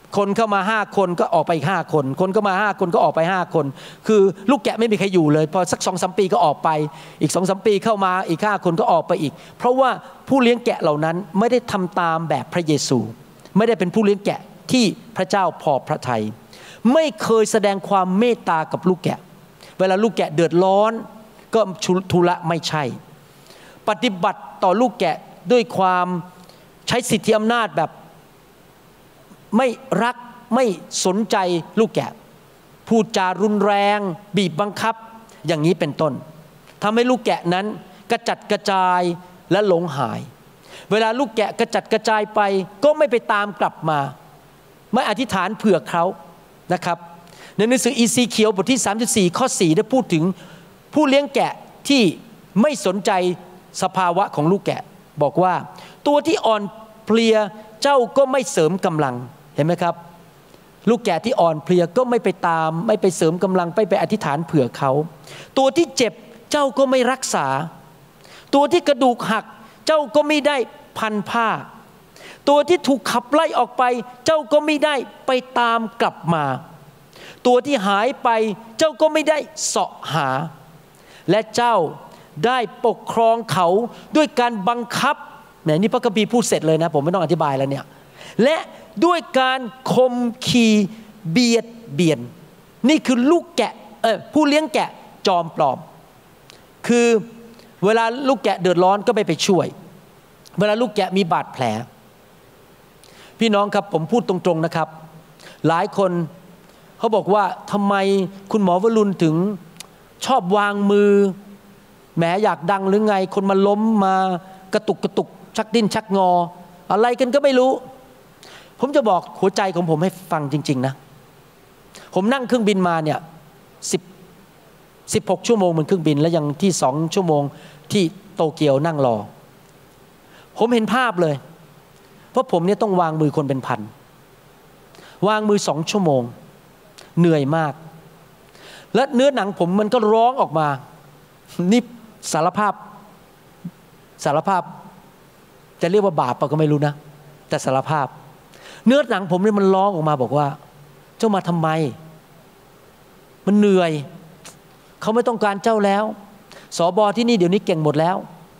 คนเข้ามาห้าคนก็ออกไปอีกห้าคนคนเข้ามาห้าคนก็ออกไปห้าคนคือลูกแกะไม่มีใครอยู่เลยพอสัก สองสาม ปีก็ออกไปอีก สองสาม ปีเข้ามาอีกห้าคนก็ออกไปอีกเพราะว่าผู้เลี้ยงแกะเหล่านั้นไม่ได้ทำตามแบบพระเยซูไม่ได้เป็นผู้เลี้ยงแกะที่พระเจ้าพอพระทัยไม่เคยแสดงความเมตตากับลูกแกะเวลาลูกแกะเดือดร้อนก็ทุละไม่ใช่ปฏิบัติต่อลูกแกะด้วยความใช้สิทธิอำนาจแบบไม่รักไม่สนใจลูกแกะพูดจารุนแรงบีบบังคับอย่างนี้เป็นต้นทำให้ลูกแกะนั้นกระจัดกระจายและหลงหายเวลาลูกแกะกระจัดกระจายไปก็ไม่ไปตามกลับมาไม่อธิษฐานเผื่อเขานะครับในหนังสืออีซีเคียวบทที่สามสิบสี่ข้อสี่ได้พูดถึงผู้เลี้ยงแกะที่ไม่สนใจสภาวะของลูกแกะบอกว่าตัวที่อ่อนเพลียเจ้าก็ไม่เสริมกำลังเห็นไหมครับลูกแกะที่อ่อนเพลียก็ไม่ไปตามไม่ไปเสริมกำลังไปไปอธิษฐานเผื่อเขาตัวที่เจ็บเจ้าก็ไม่รักษาตัวที่กระดูกหักเจ้าก็ไม่ได้พันผ้าตัวที่ถูกขับไล่ออกไปเจ้าก็ไม่ได้ไปตามกลับมาตัวที่หายไปเจ้าก็ไม่ได้เสาะหาและเจ้าได้ปกครองเขาด้วยการบังคับแหมนี่พระคัมภีร์พูดเสร็จเลยนะผมไม่ต้องอธิบายแล้วเนี่ยและด้วยการข่มขีเบียดเบียนนี่คือลูกแกะเออผู้เลี้ยงแกะจอมปลอมคือเวลาลูกแกะเดือดร้อนก็ไม่ไปช่วยเวลาลูกแกะมีบาดแผลพี่น้องครับผมพูดตรงๆนะครับหลายคนเขาบอกว่าทำไมคุณหมอวรุณถึงชอบวางมือแหมอยากดังหรือไงคนมาล้มมากระตุกกระตุกชักดิ้นชักงออะไรกันก็ไม่รู้ผมจะบอกหัวใจของผมให้ฟังจริงๆนะผมนั่งเครื่องบินมาเนี่ยสิบ สิบหกชั่วโมงบนเครื่องบินแล้วยังที่สองชั่วโมงที่โตเกียวนั่งรอผมเห็นภาพเลยเพราะผมเนี่ยต้องวางมือคนเป็นพันวางมือสองชั่วโมงเหนื่อยมากและเนื้อหนังผมมันก็ร้องออกมานี่สารภาพสารภาพจะเรียกว่าบาปเปล่าก็ไม่รู้นะแต่สารภาพเนื้อหนังผมเนี่ยมันร้องออกมาบอกว่าเจ้ามาทำไมมันเหนื่อยเขาไม่ต้องการเจ้าแล้วสบที่นี่เดี๋ยวนี้เก่งหมดแล้ว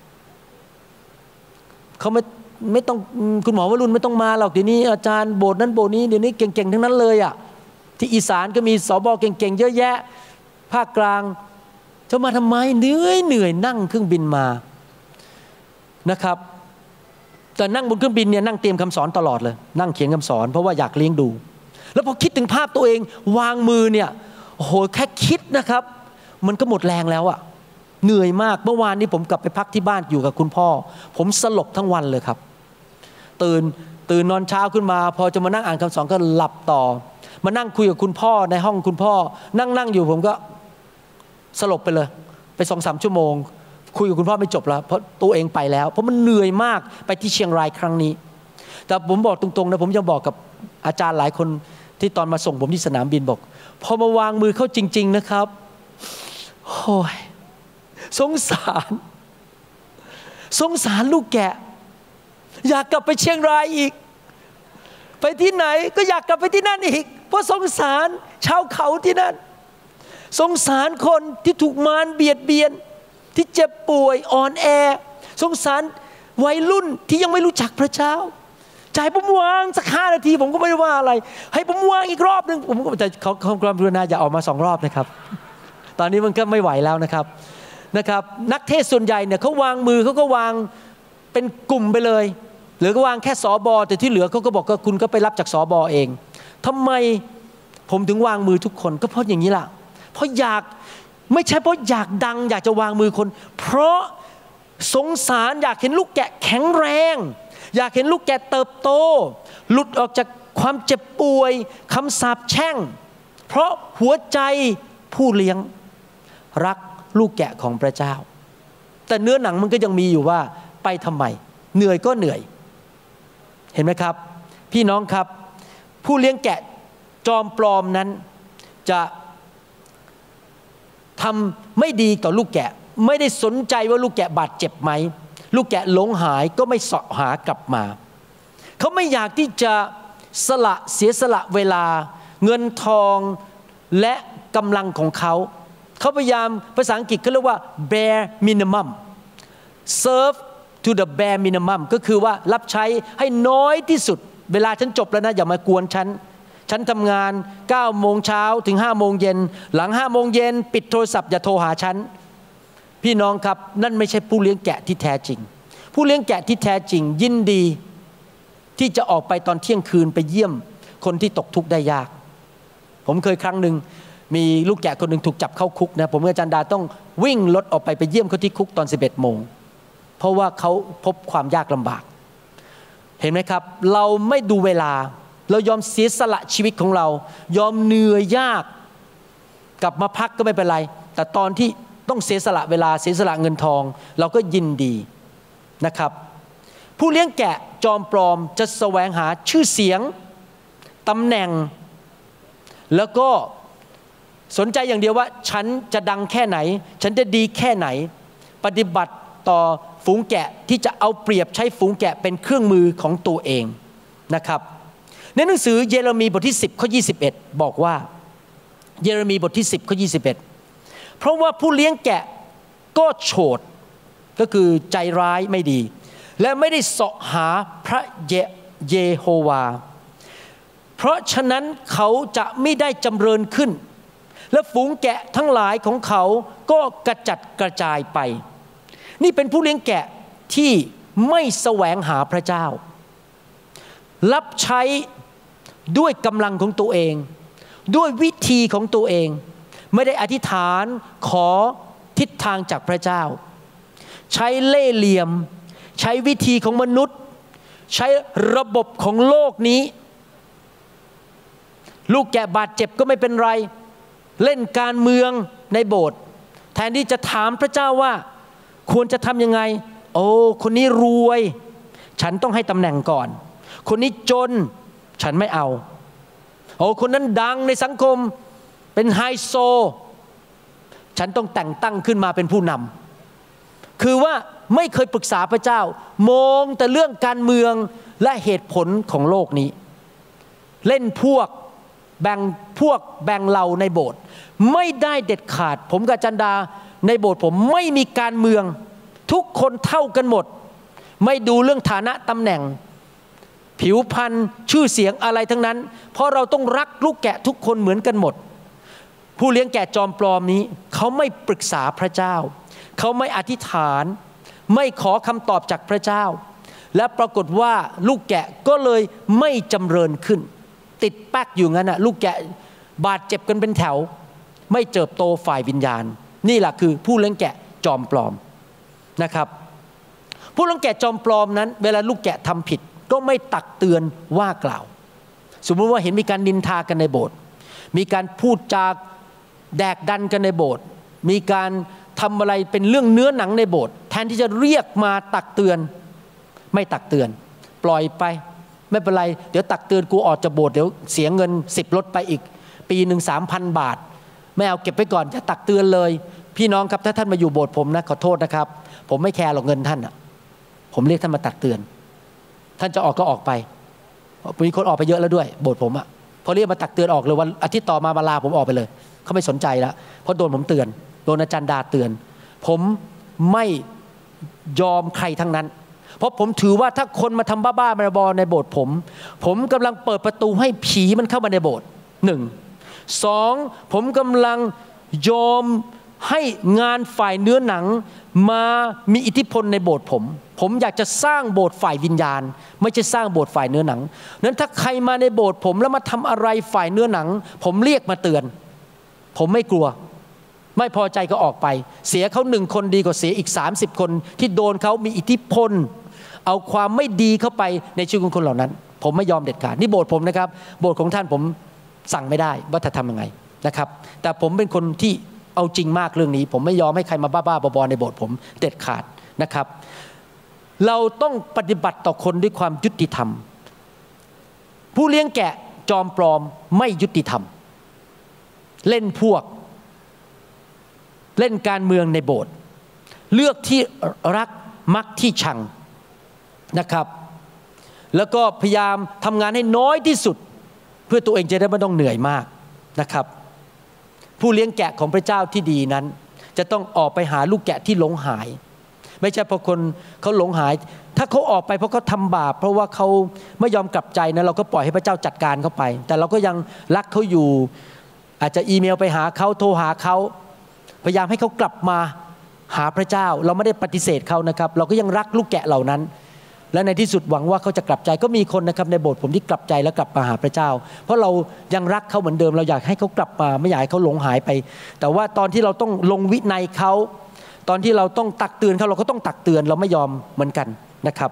เขาไม่ไม่ต้องคุณหมอวรุณไม่ต้องมาหรอกเดี๋ยวนี้อาจารย์โบสถ์นั้นโบสถ์นี้เดี๋ยวนี้เก่งๆทั้งนั้นเลยอ่ะที่อีสานก็มีสบเก่งๆเยอะแยะภาคกลางจะมาทำไมเหนื่อยเหนื่อยนั่งเครื่องบินมานะครับแต่นั่งบนเครื่องบินเนี่ยนั่งเตรียมคำสอนตลอดเลยนั่งเขียนคำสอนเพราะว่าอยากเลี้ยงดูแล้วพอคิดถึงภาพตัวเองวางมือเนี่ยโอ้โหแค่คิดนะครับมันก็หมดแรงแล้วอะเหนื่อยมากเมื่อวานนี้ผมกลับไปพักที่บ้านอยู่กับคุณพ่อผมสลบทั้งวันเลยครับตื่นตื่นนอนเช้าขึ้นมาพอจะมานั่งอ่านคำสอนก็หลับต่อมานั่งคุยกับคุณพ่อในห้องคุณพ่อนั่งนั่งอยู่ผมก็สลบไปเลยไปสองสามชั่วโมงคุยกับคุณพ่อไม่จบแล้วเพราะตัวเองไปแล้วเพราะมันเหนื่อยมากไปที่เชียงรายครั้งนี้แต่ผมบอกตรงๆนะผมยังบอกกับอาจารย์หลายคนที่ตอนมาส่งผมที่สนามบินบอกพอมาวางมือเข้าจริงๆนะครับโอ้ยสงสารสงสารลูกแกะอยากกลับไปเชียงรายอีกไปที่ไหนก็อยากกลับไปที่นั่นอีกเพราะสงสารชาวเขาที่นั่นสงสารคนที่ถูกมารเบียดเบียนที่เจ็บป่วยอ่อนแอสงสารวัยรุ่นที่ยังไม่รู้จักพระเจ้าจ่ายผมวางสักห้านาทีผมก็ไม่ได้ว่าอะไรให้ผมวางอีกรอบนึงผมก็จะเขาเขาความกรุณาอย่าออกมาสองรอบนะครับตอนนี้มันก็ไม่ไหวแล้วนะครับนะครับนักเทศส่วนใหญ่เนี่ยเขาวางมือเขาก็วางเป็นกลุ่มไปเลยหรือก็วางแค่สบแต่ที่เหลือเขาก็บอกว่าคุณก็ไปรับจากสบเองทำไมผมถึงวางมือทุกคนก็เพราะอย่างนี้ล่ะเพราะอยากไม่ใช่เพราะอยากดังอยากจะวางมือคนเพราะสงสารอยากเห็นลูกแกะแข็งแรงอยากเห็นลูกแกะเติบโตหลุดออกจากความเจ็บป่วยคำสาปแช่งเพราะหัวใจผู้เลี้ยงรักลูกแกะของพระเจ้าแต่เนื้อหนังมันก็ยังมีอยู่ว่าไปทำไมเหนื่อยก็เหนื่อยเห็นไหมครับพี่น้องครับผู้เลี้ยงแกะจอมปลอมนั้นจะทำไม่ดีต่อลูกแกะไม่ได้สนใจว่าลูกแกะบาดเจ็บไหมลูกแกะหลงหายก็ไม่เสาะหากลับมาเขาไม่อยากที่จะสละเสียสละเวลาเงินทองและกำลังของเขาเขาพยายามภาษาอังกฤษเขาเรียกว่า bare minimum serve to the bare minimum ก็คือว่ารับใช้ให้น้อยที่สุดเวลาฉันจบแล้วนะอย่ามากวนฉันฉันทำงานเก้าโมงเช้าถึงห้าโมงเย็นหลังห้าโมงเย็นปิดโทรศัพท์อย่าโทรหาฉันพี่น้องครับนั่นไม่ใช่ผู้เลี้ยงแกะที่แท้จริงผู้เลี้ยงแกะที่แท้จริงยินดีที่จะออกไปตอนเที่ยงคืนไปเยี่ยมคนที่ตกทุกข์ได้ยากผมเคยครั้งหนึ่งมีลูกแกะคนหนึ่งถูกจับเข้าคุกนะผมกับอาจารย์ดาต้องวิ่งรถออกไปไปเยี่ยมเขาที่คุกตอนสิบเอ็ดโมงเพราะว่าเขาพบความยากลำบากเห็นไหมครับเราไม่ดูเวลาเรายอมเสียสละชีวิตของเรายอมเหนื่อยยากกลับมาพักก็ไม่เป็นไรแต่ตอนที่ต้องเสียสละเวลาเสียสละเงินทองเราก็ยินดีนะครับผู้เลี้ยงแกะจอมปลอมจะแสวงหาชื่อเสียงตำแหน่งแล้วก็สนใจอย่างเดียวว่าฉันจะดังแค่ไหนฉันจะดีแค่ไหนปฏิบัติต่อฝูงแกะที่จะเอาเปรียบใช้ฝูงแกะเป็นเครื่องมือของตัวเองนะครับในหนังสือเยเรมีบทที่สิบข้อยี่สิบเอ็ดบอกว่าเยเรมีบทที่สิบข้อยี่สิบเอ็ดเพราะว่าผู้เลี้ยงแกะก็โฉดก็คือใจร้ายไม่ดีและไม่ได้เสาะหาพระเย, เยโฮวาเพราะฉะนั้นเขาจะไม่ได้จำเริญขึ้นและฝูงแกะทั้งหลายของเขาก็กระจัดกระจายไปนี่เป็นผู้เลี้ยงแกะที่ไม่แสวงหาพระเจ้ารับใช้ด้วยกำลังของตัวเองด้วยวิธีของตัวเองไม่ได้อธิษฐานขอทิศทางจากพระเจ้าใช้เล่ห์เหลี่ยมใช้วิธีของมนุษย์ใช้ระบบของโลกนี้ลูกแกะบาดเจ็บก็ไม่เป็นไรเล่นการเมืองในโบสถ์แทนที่จะถามพระเจ้าว่าควรจะทำยังไงโอ้คนนี้รวยฉันต้องให้ตำแหน่งก่อนคนนี้จนฉันไม่เอาโอ้คนนั้นดังในสังคมเป็นไฮโซฉันต้องแต่งตั้งขึ้นมาเป็นผู้นำคือว่าไม่เคยปรึกษาพระเจ้ามองแต่เรื่องการเมืองและเหตุผลของโลกนี้เล่นพวกแบ่งพวกแบ่งเหล่าในโบสถ์ไม่ได้เด็ดขาดผมกับจันดาในโบสถ์ผมไม่มีการเมืองทุกคนเท่ากันหมดไม่ดูเรื่องฐานะตำแหน่งผิวพรรณชื่อเสียงอะไรทั้งนั้นเพราะเราต้องรักลูกแกะทุกคนเหมือนกันหมดผู้เลี้ยงแกะจอมปลอมนี้เขาไม่ปรึกษาพระเจ้าเขาไม่อธิษฐานไม่ขอคำตอบจากพระเจ้าและปรากฏว่าลูกแกะก็เลยไม่จำเริญขึ้นติดแป๊กอยู่งั้นนะลูกแกะบาดเจ็บกันเป็นแถวไม่เติบโตฝ่ายวิญญาณนี่แหละคือผู้เลี้ยงแกะจอมปลอมนะครับผู้เลี้ยงแกะจอมปลอมนั้นเวลาลูกแกะทำผิดก็ไม่ตักเตือนว่ากล่าวสมมติว่าเห็นมีการนินทากันในโบสถ์มีการพูดจาแดกดันกันในโบสถ์มีการทำอะไรเป็นเรื่องเนื้อหนังในโบสถ์แทนที่จะเรียกมาตักเตือนไม่ตักเตือนปล่อยไปไม่เป็นไรเดี๋ยวตักเตือนกูออกจากโบสถ์เดี๋ยวเสียเงินสิบลดไปอีกปีหนึ่งสามพันบาทไม่เอาเก็บไว้ก่อนจะตักเตือนเลยพี่น้องครับถ้าท่านมาอยู่โบสถ์ผมนะขอโทษนะครับผมไม่แคร์หรอกเงินท่านอ่ะผมเรียกท่านมาตักเตือนท่านจะออกก็ออกไปมีคนออกไปเยอะแล้วด้วยโบสถ์ผมอ่ะพอเรียกมาตักเตือนออกเลยวันอาทิตย์ต่อมามาลาผมออกไปเลยเขาไม่สนใจแล้วเพราะโดนผมเตือนโดนอาจารย์ดาเตือนผมไม่ยอมใครทั้งนั้นเพราะผมถือว่าถ้าคนมาทำบ้าๆบอๆในโบสถ์ผมผมกำลังเปิดประตูให้ผีมันเข้ามาในโบสถ์หนึ่งสองผมกำลังยอมให้งานฝ่ายเนื้อหนังมามีอิทธิพลในโบสถ์ผมผมอยากจะสร้างโบสถ์ฝ่ายวิญญาณไม่ใช่สร้างโบสถ์ฝ่ายเนื้อหนังนั้นถ้าใครมาในโบสถ์ผมแล้วมาทำอะไรฝ่ายเนื้อหนังผมเรียกมาเตือนผมไม่กลัวไม่พอใจก็ออกไปเสียเขาหนึ่งคนดีกว่าเสียอีกสามสิบคนที่โดนเขามีอิทธิพลเอาความไม่ดีเข้าไปในชีวิตของคนเหล่านั้นผมไม่ยอมเด็ดขาดนี่โบสถ์ผมนะครับโบสถ์ของท่านผมสั่งไม่ได้ว่าจะทำยังไงนะครับแต่ผมเป็นคนที่เอาจริงมากเรื่องนี้ผมไม่ยอมให้ใครมาบ้าๆบอๆในโบสถ์ผมเด็ดขาดนะครับเราต้องปฏิบัติต่อคนด้วยความยุติธรรมผู้เลี้ยงแกะจอมปลอมไม่ยุติธรรมเล่นพวกเล่นการเมืองในโบสถ์เลือกที่รักมักที่ชังนะครับแล้วก็พยายามทำงานให้น้อยที่สุดเพื่อตัวเองจะได้ไม่ต้องเหนื่อยมากนะครับผู้เลี้ยงแกะของพระเจ้าที่ดีนั้นจะต้องออกไปหาลูกแกะที่หลงหายไม่ใช่เพราะคนเขาหลงหายถ้าเขาออกไปเพราะเขาทำบาปเพราะว่าเขาไม่ยอมกลับใจนะเราก็ปล่อยให้พระเจ้าจัดการเขาไปแต่เราก็ยังรักเขาอยู่อาจจะอีเมลไปหาเขาโทรหาเขาพยายามให้เขากลับมาหาพระเจ้าเราไม่ได้ปฏิเสธเขานะครับเราก็ยังรักลูกแกะเหล่านั้นและในที่สุดหวังว่าเขาจะกลับใจก็มีคนนะครับในโบสถ์ผมที่กลับใจแล้วกลับมาหาพระเจ้าเพราะเรายังรักเขาเหมือนเดิมเราอยากให้เขากลับมาไม่อยากให้เขาหลงหายไปแต่ว่าตอนที่เราต้องลงวินัยเขาตอนที่เราต้องตักเตือนเขาเราก็ต้องตักเตือนเราไม่ยอมเหมือนกันนะครับ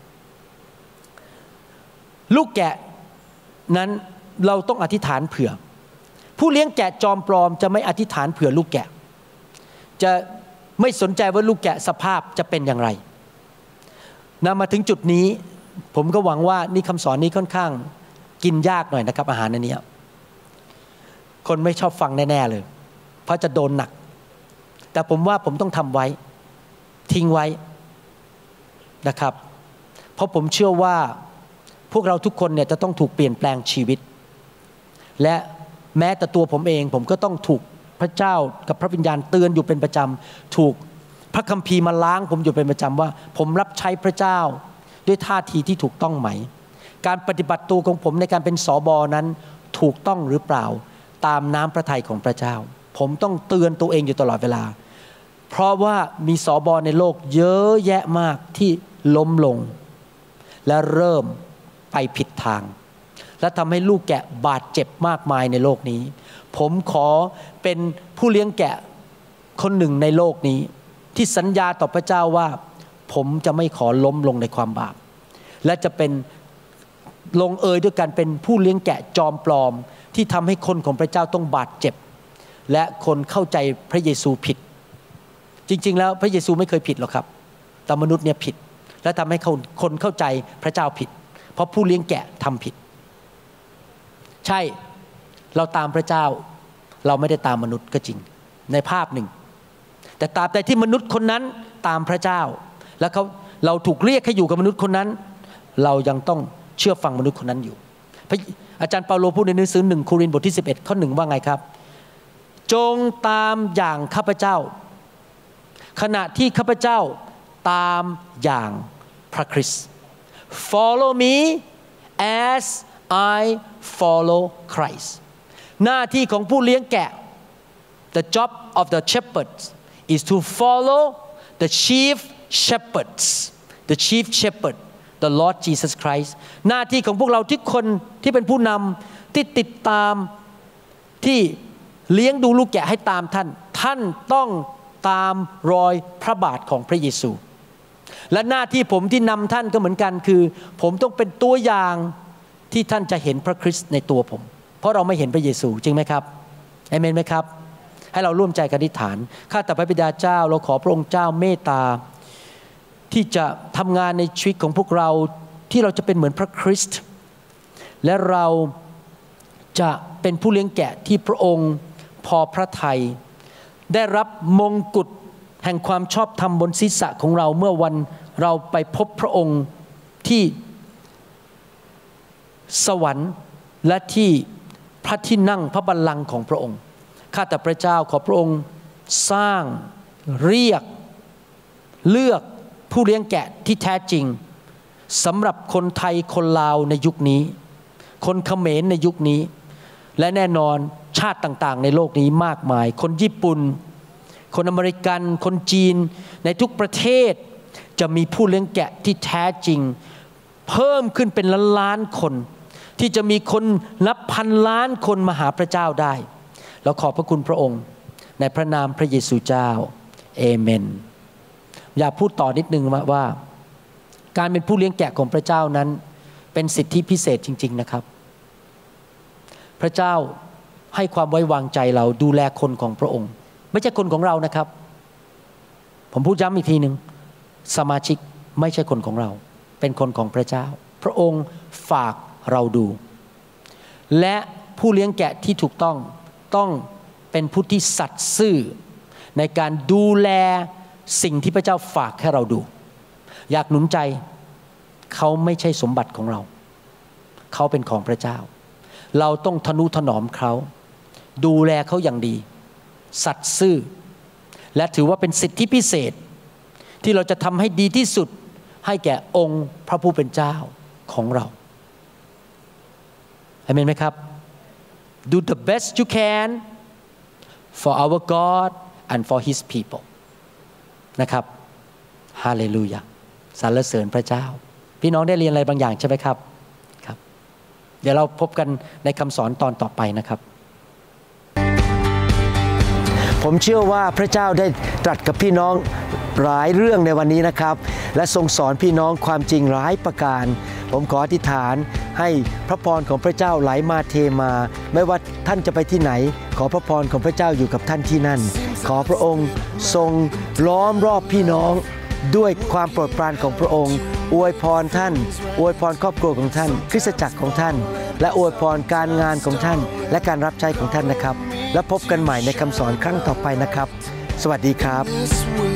ลูกแกะนั้นเราต้องอธิษฐานเผื่อผู้เลี้ยงแกะจอมปลอมจะไม่อธิษฐานเผื่อลูกแกะจะไม่สนใจว่าลูกแกะสภาพจะเป็นอย่างไรนำมาถึงจุดนี้ผมก็หวังว่านี่คำสอนนี้ค่อนข้างกินยากหน่อยนะครับอาหารอันนี้คนไม่ชอบฟังแน่ๆเลยเพราะจะโดนหนักแต่ผมว่าผมต้องทำไว้ทิ้งไว้นะครับเพราะผมเชื่อว่าพวกเราทุกคนเนี่ยจะต้องถูกเปลี่ยนแปลงชีวิตและแม้แต่ตัวผมเองผมก็ต้องถูกพระเจ้ากับพระวิญญาณเตือนอยู่เป็นประจำถูกพระคัมภีร์มาล้างผมอยู่เป็นประจำว่าผมรับใช้พระเจ้าด้วยท่าทีที่ถูกต้องไหมการปฏิบัติตัวของผมในการเป็นสบนั้นถูกต้องหรือเปล่าตามน้ำพระทัยของพระเจ้าผมต้องเตือนตัวเองอยู่ตลอดเวลาเพราะว่ามีสบในโลกเยอะแยะมากที่ล้มลงและเริ่มไปผิดทางและทำให้ลูกแกะบาดเจ็บมากมายในโลกนี้ผมขอเป็นผู้เลี้ยงแกะคนหนึ่งในโลกนี้ที่สัญญาต่อพระเจ้าว่าผมจะไม่ขอล้มลงในความบาปและจะเป็นลงเอยด้วยการเป็นผู้เลี้ยงแกะจอมปลอมที่ทำให้คนของพระเจ้าต้องบาดเจ็บและคนเข้าใจพระเยซูผิดจริงๆแล้วพระเยซูไม่เคยผิดหรอกครับแต่มนุษย์เนี่ยผิดและทำให้คนเข้าใจพระเจ้าผิดเพราะผู้เลี้ยงแกะทำผิดใช่เราตามพระเจ้าเราไม่ได้ตามมนุษย์ก็จริงในภาพหนึ่งแต่ตราบใดที่มนุษย์คนนั้นตามพระเจ้าแล้วเขาเราถูกเรียกให้อยู่กับมนุษย์คนนั้นเรายังต้องเชื่อฟังมนุษย์คนนั้นอยู่อาจารย์เปาโลพูดในหนังสือหนึ่งโครินธ์บทที่สิบเอ็ดข้อหนึ่งว่าไงครับจงตามอย่างข้าพเจ้าขณะที่ข้าพเจ้าตามอย่างพระคริสต์ Follow me as I follow Christ หน้าที่ของผู้เลี้ยงแกะ The job of the shepherds is to follow the chief shepherds the chief shepherd the Lord Jesus Christ หน้าที่ของพวกเราทุกคนที่เป็นผู้นำที่ติดตามที่เลี้ยงดูลูกแกะให้ตามท่านท่านต้องตามรอยพระบาทของพระเยซูและหน้าที่ผมที่นำท่านก็เหมือนกันคือผมต้องเป็นตัวอย่างที่ท่านจะเห็นพระคริสต์ในตัวผมเพราะเราไม่เห็นพระเยซูจริงไหมครับเอเมนไหมครับให้เราร่วมใจกันอธิษฐานข้าแต่พระบิดาเจ้าเราขอพระองค์เจ้าเมตตาที่จะทำงานในชีวิตของพวกเราที่เราจะเป็นเหมือนพระคริสต์และเราจะเป็นผู้เลี้ยงแกะที่พระองค์พอพระทัยได้รับมงกุฎแห่งความชอบธรรมบนศีรษะของเราเมื่อวันเราไปพบพระองค์ที่สวรรค์และที่พระที่นั่งพระบัลลังก์ของพระองค์ข้าแต่พระเจ้าขอพระองค์สร้างเรียกเลือกผู้เลี้ยงแกะที่แท้จริงสำหรับคนไทยคนลาวในยุคนี้คนเขมรในยุคนี้และแน่นอนชาติต่างๆในโลกนี้มากมายคนญี่ปุ่นคนอเมริกันคนจีนในทุกประเทศจะมีผู้เลี้ยงแกะที่แท้จริงเพิ่มขึ้นเป็นล้านๆคนที่จะมีคนนับพันล้านคนมาหาพระเจ้าได้เราขอบพระคุณพระองค์ในพระนามพระเยซูเจ้าเอเมนอยากพูดต่อนิดนึงว่าการเป็นผู้เลี้ยงแกะของพระเจ้านั้นเป็นสิทธิพิเศษจริงๆนะครับพระเจ้าให้ความไว้วางใจเราดูแลคนของพระองค์ไม่ใช่คนของเรานะครับผมพูดย้ำอีกทีนึงสมาชิกไม่ใช่คนของเราเป็นคนของพระเจ้าพระองค์ฝากเราดูและผู้เลี้ยงแกะที่ถูกต้องต้องเป็นผู้ที่สัตย์ซื่อในการดูแลสิ่งที่พระเจ้าฝากให้เราดูอยากหนุนใจเขาไม่ใช่สมบัติของเราเขาเป็นของพระเจ้าเราต้องทนุถนอมเขาดูแลเขาอย่างดีสัตย์ซื่อและถือว่าเป็นสิทธิพิเศษที่เราจะทำให้ดีที่สุดให้แก่องค์พระผู้เป็นเจ้าของเราอาเมนไหมครับ Do the best you can for our God and for His people นะครับฮาเลลูยาสรรเสริญพระเจ้าพี่น้องได้เรียนอะไรบางอย่างใช่ไหมครับครับเดี๋ยวเราพบกันในคำสอนตอนต่อไปนะครับผมเชื่อว่าพระเจ้าได้ตรัสกับพี่น้องหลายเรื่องในวันนี้นะครับและทรงสอนพี่น้องความจริงหลายประการผมขออธิษฐานให้พระพรของพระเจ้าไหลมาเทมาไม่ว่าท่านจะไปที่ไหนขอพระพรของพระเจ้าอยู่กับท่านที่นั่นขอพระองค์ทรงล้อมรอบพี่น้องด้วยความโปรดปรานของพระองค์อวยพรท่านอวยพรครอบครัวของท่านคริสตจักรของท่านและอวยพรการงานของท่านและการรับใช้ของท่านนะครับแล้วพบกันใหม่ในคำสอนครั้งต่อไปนะครับสวัสดีครับ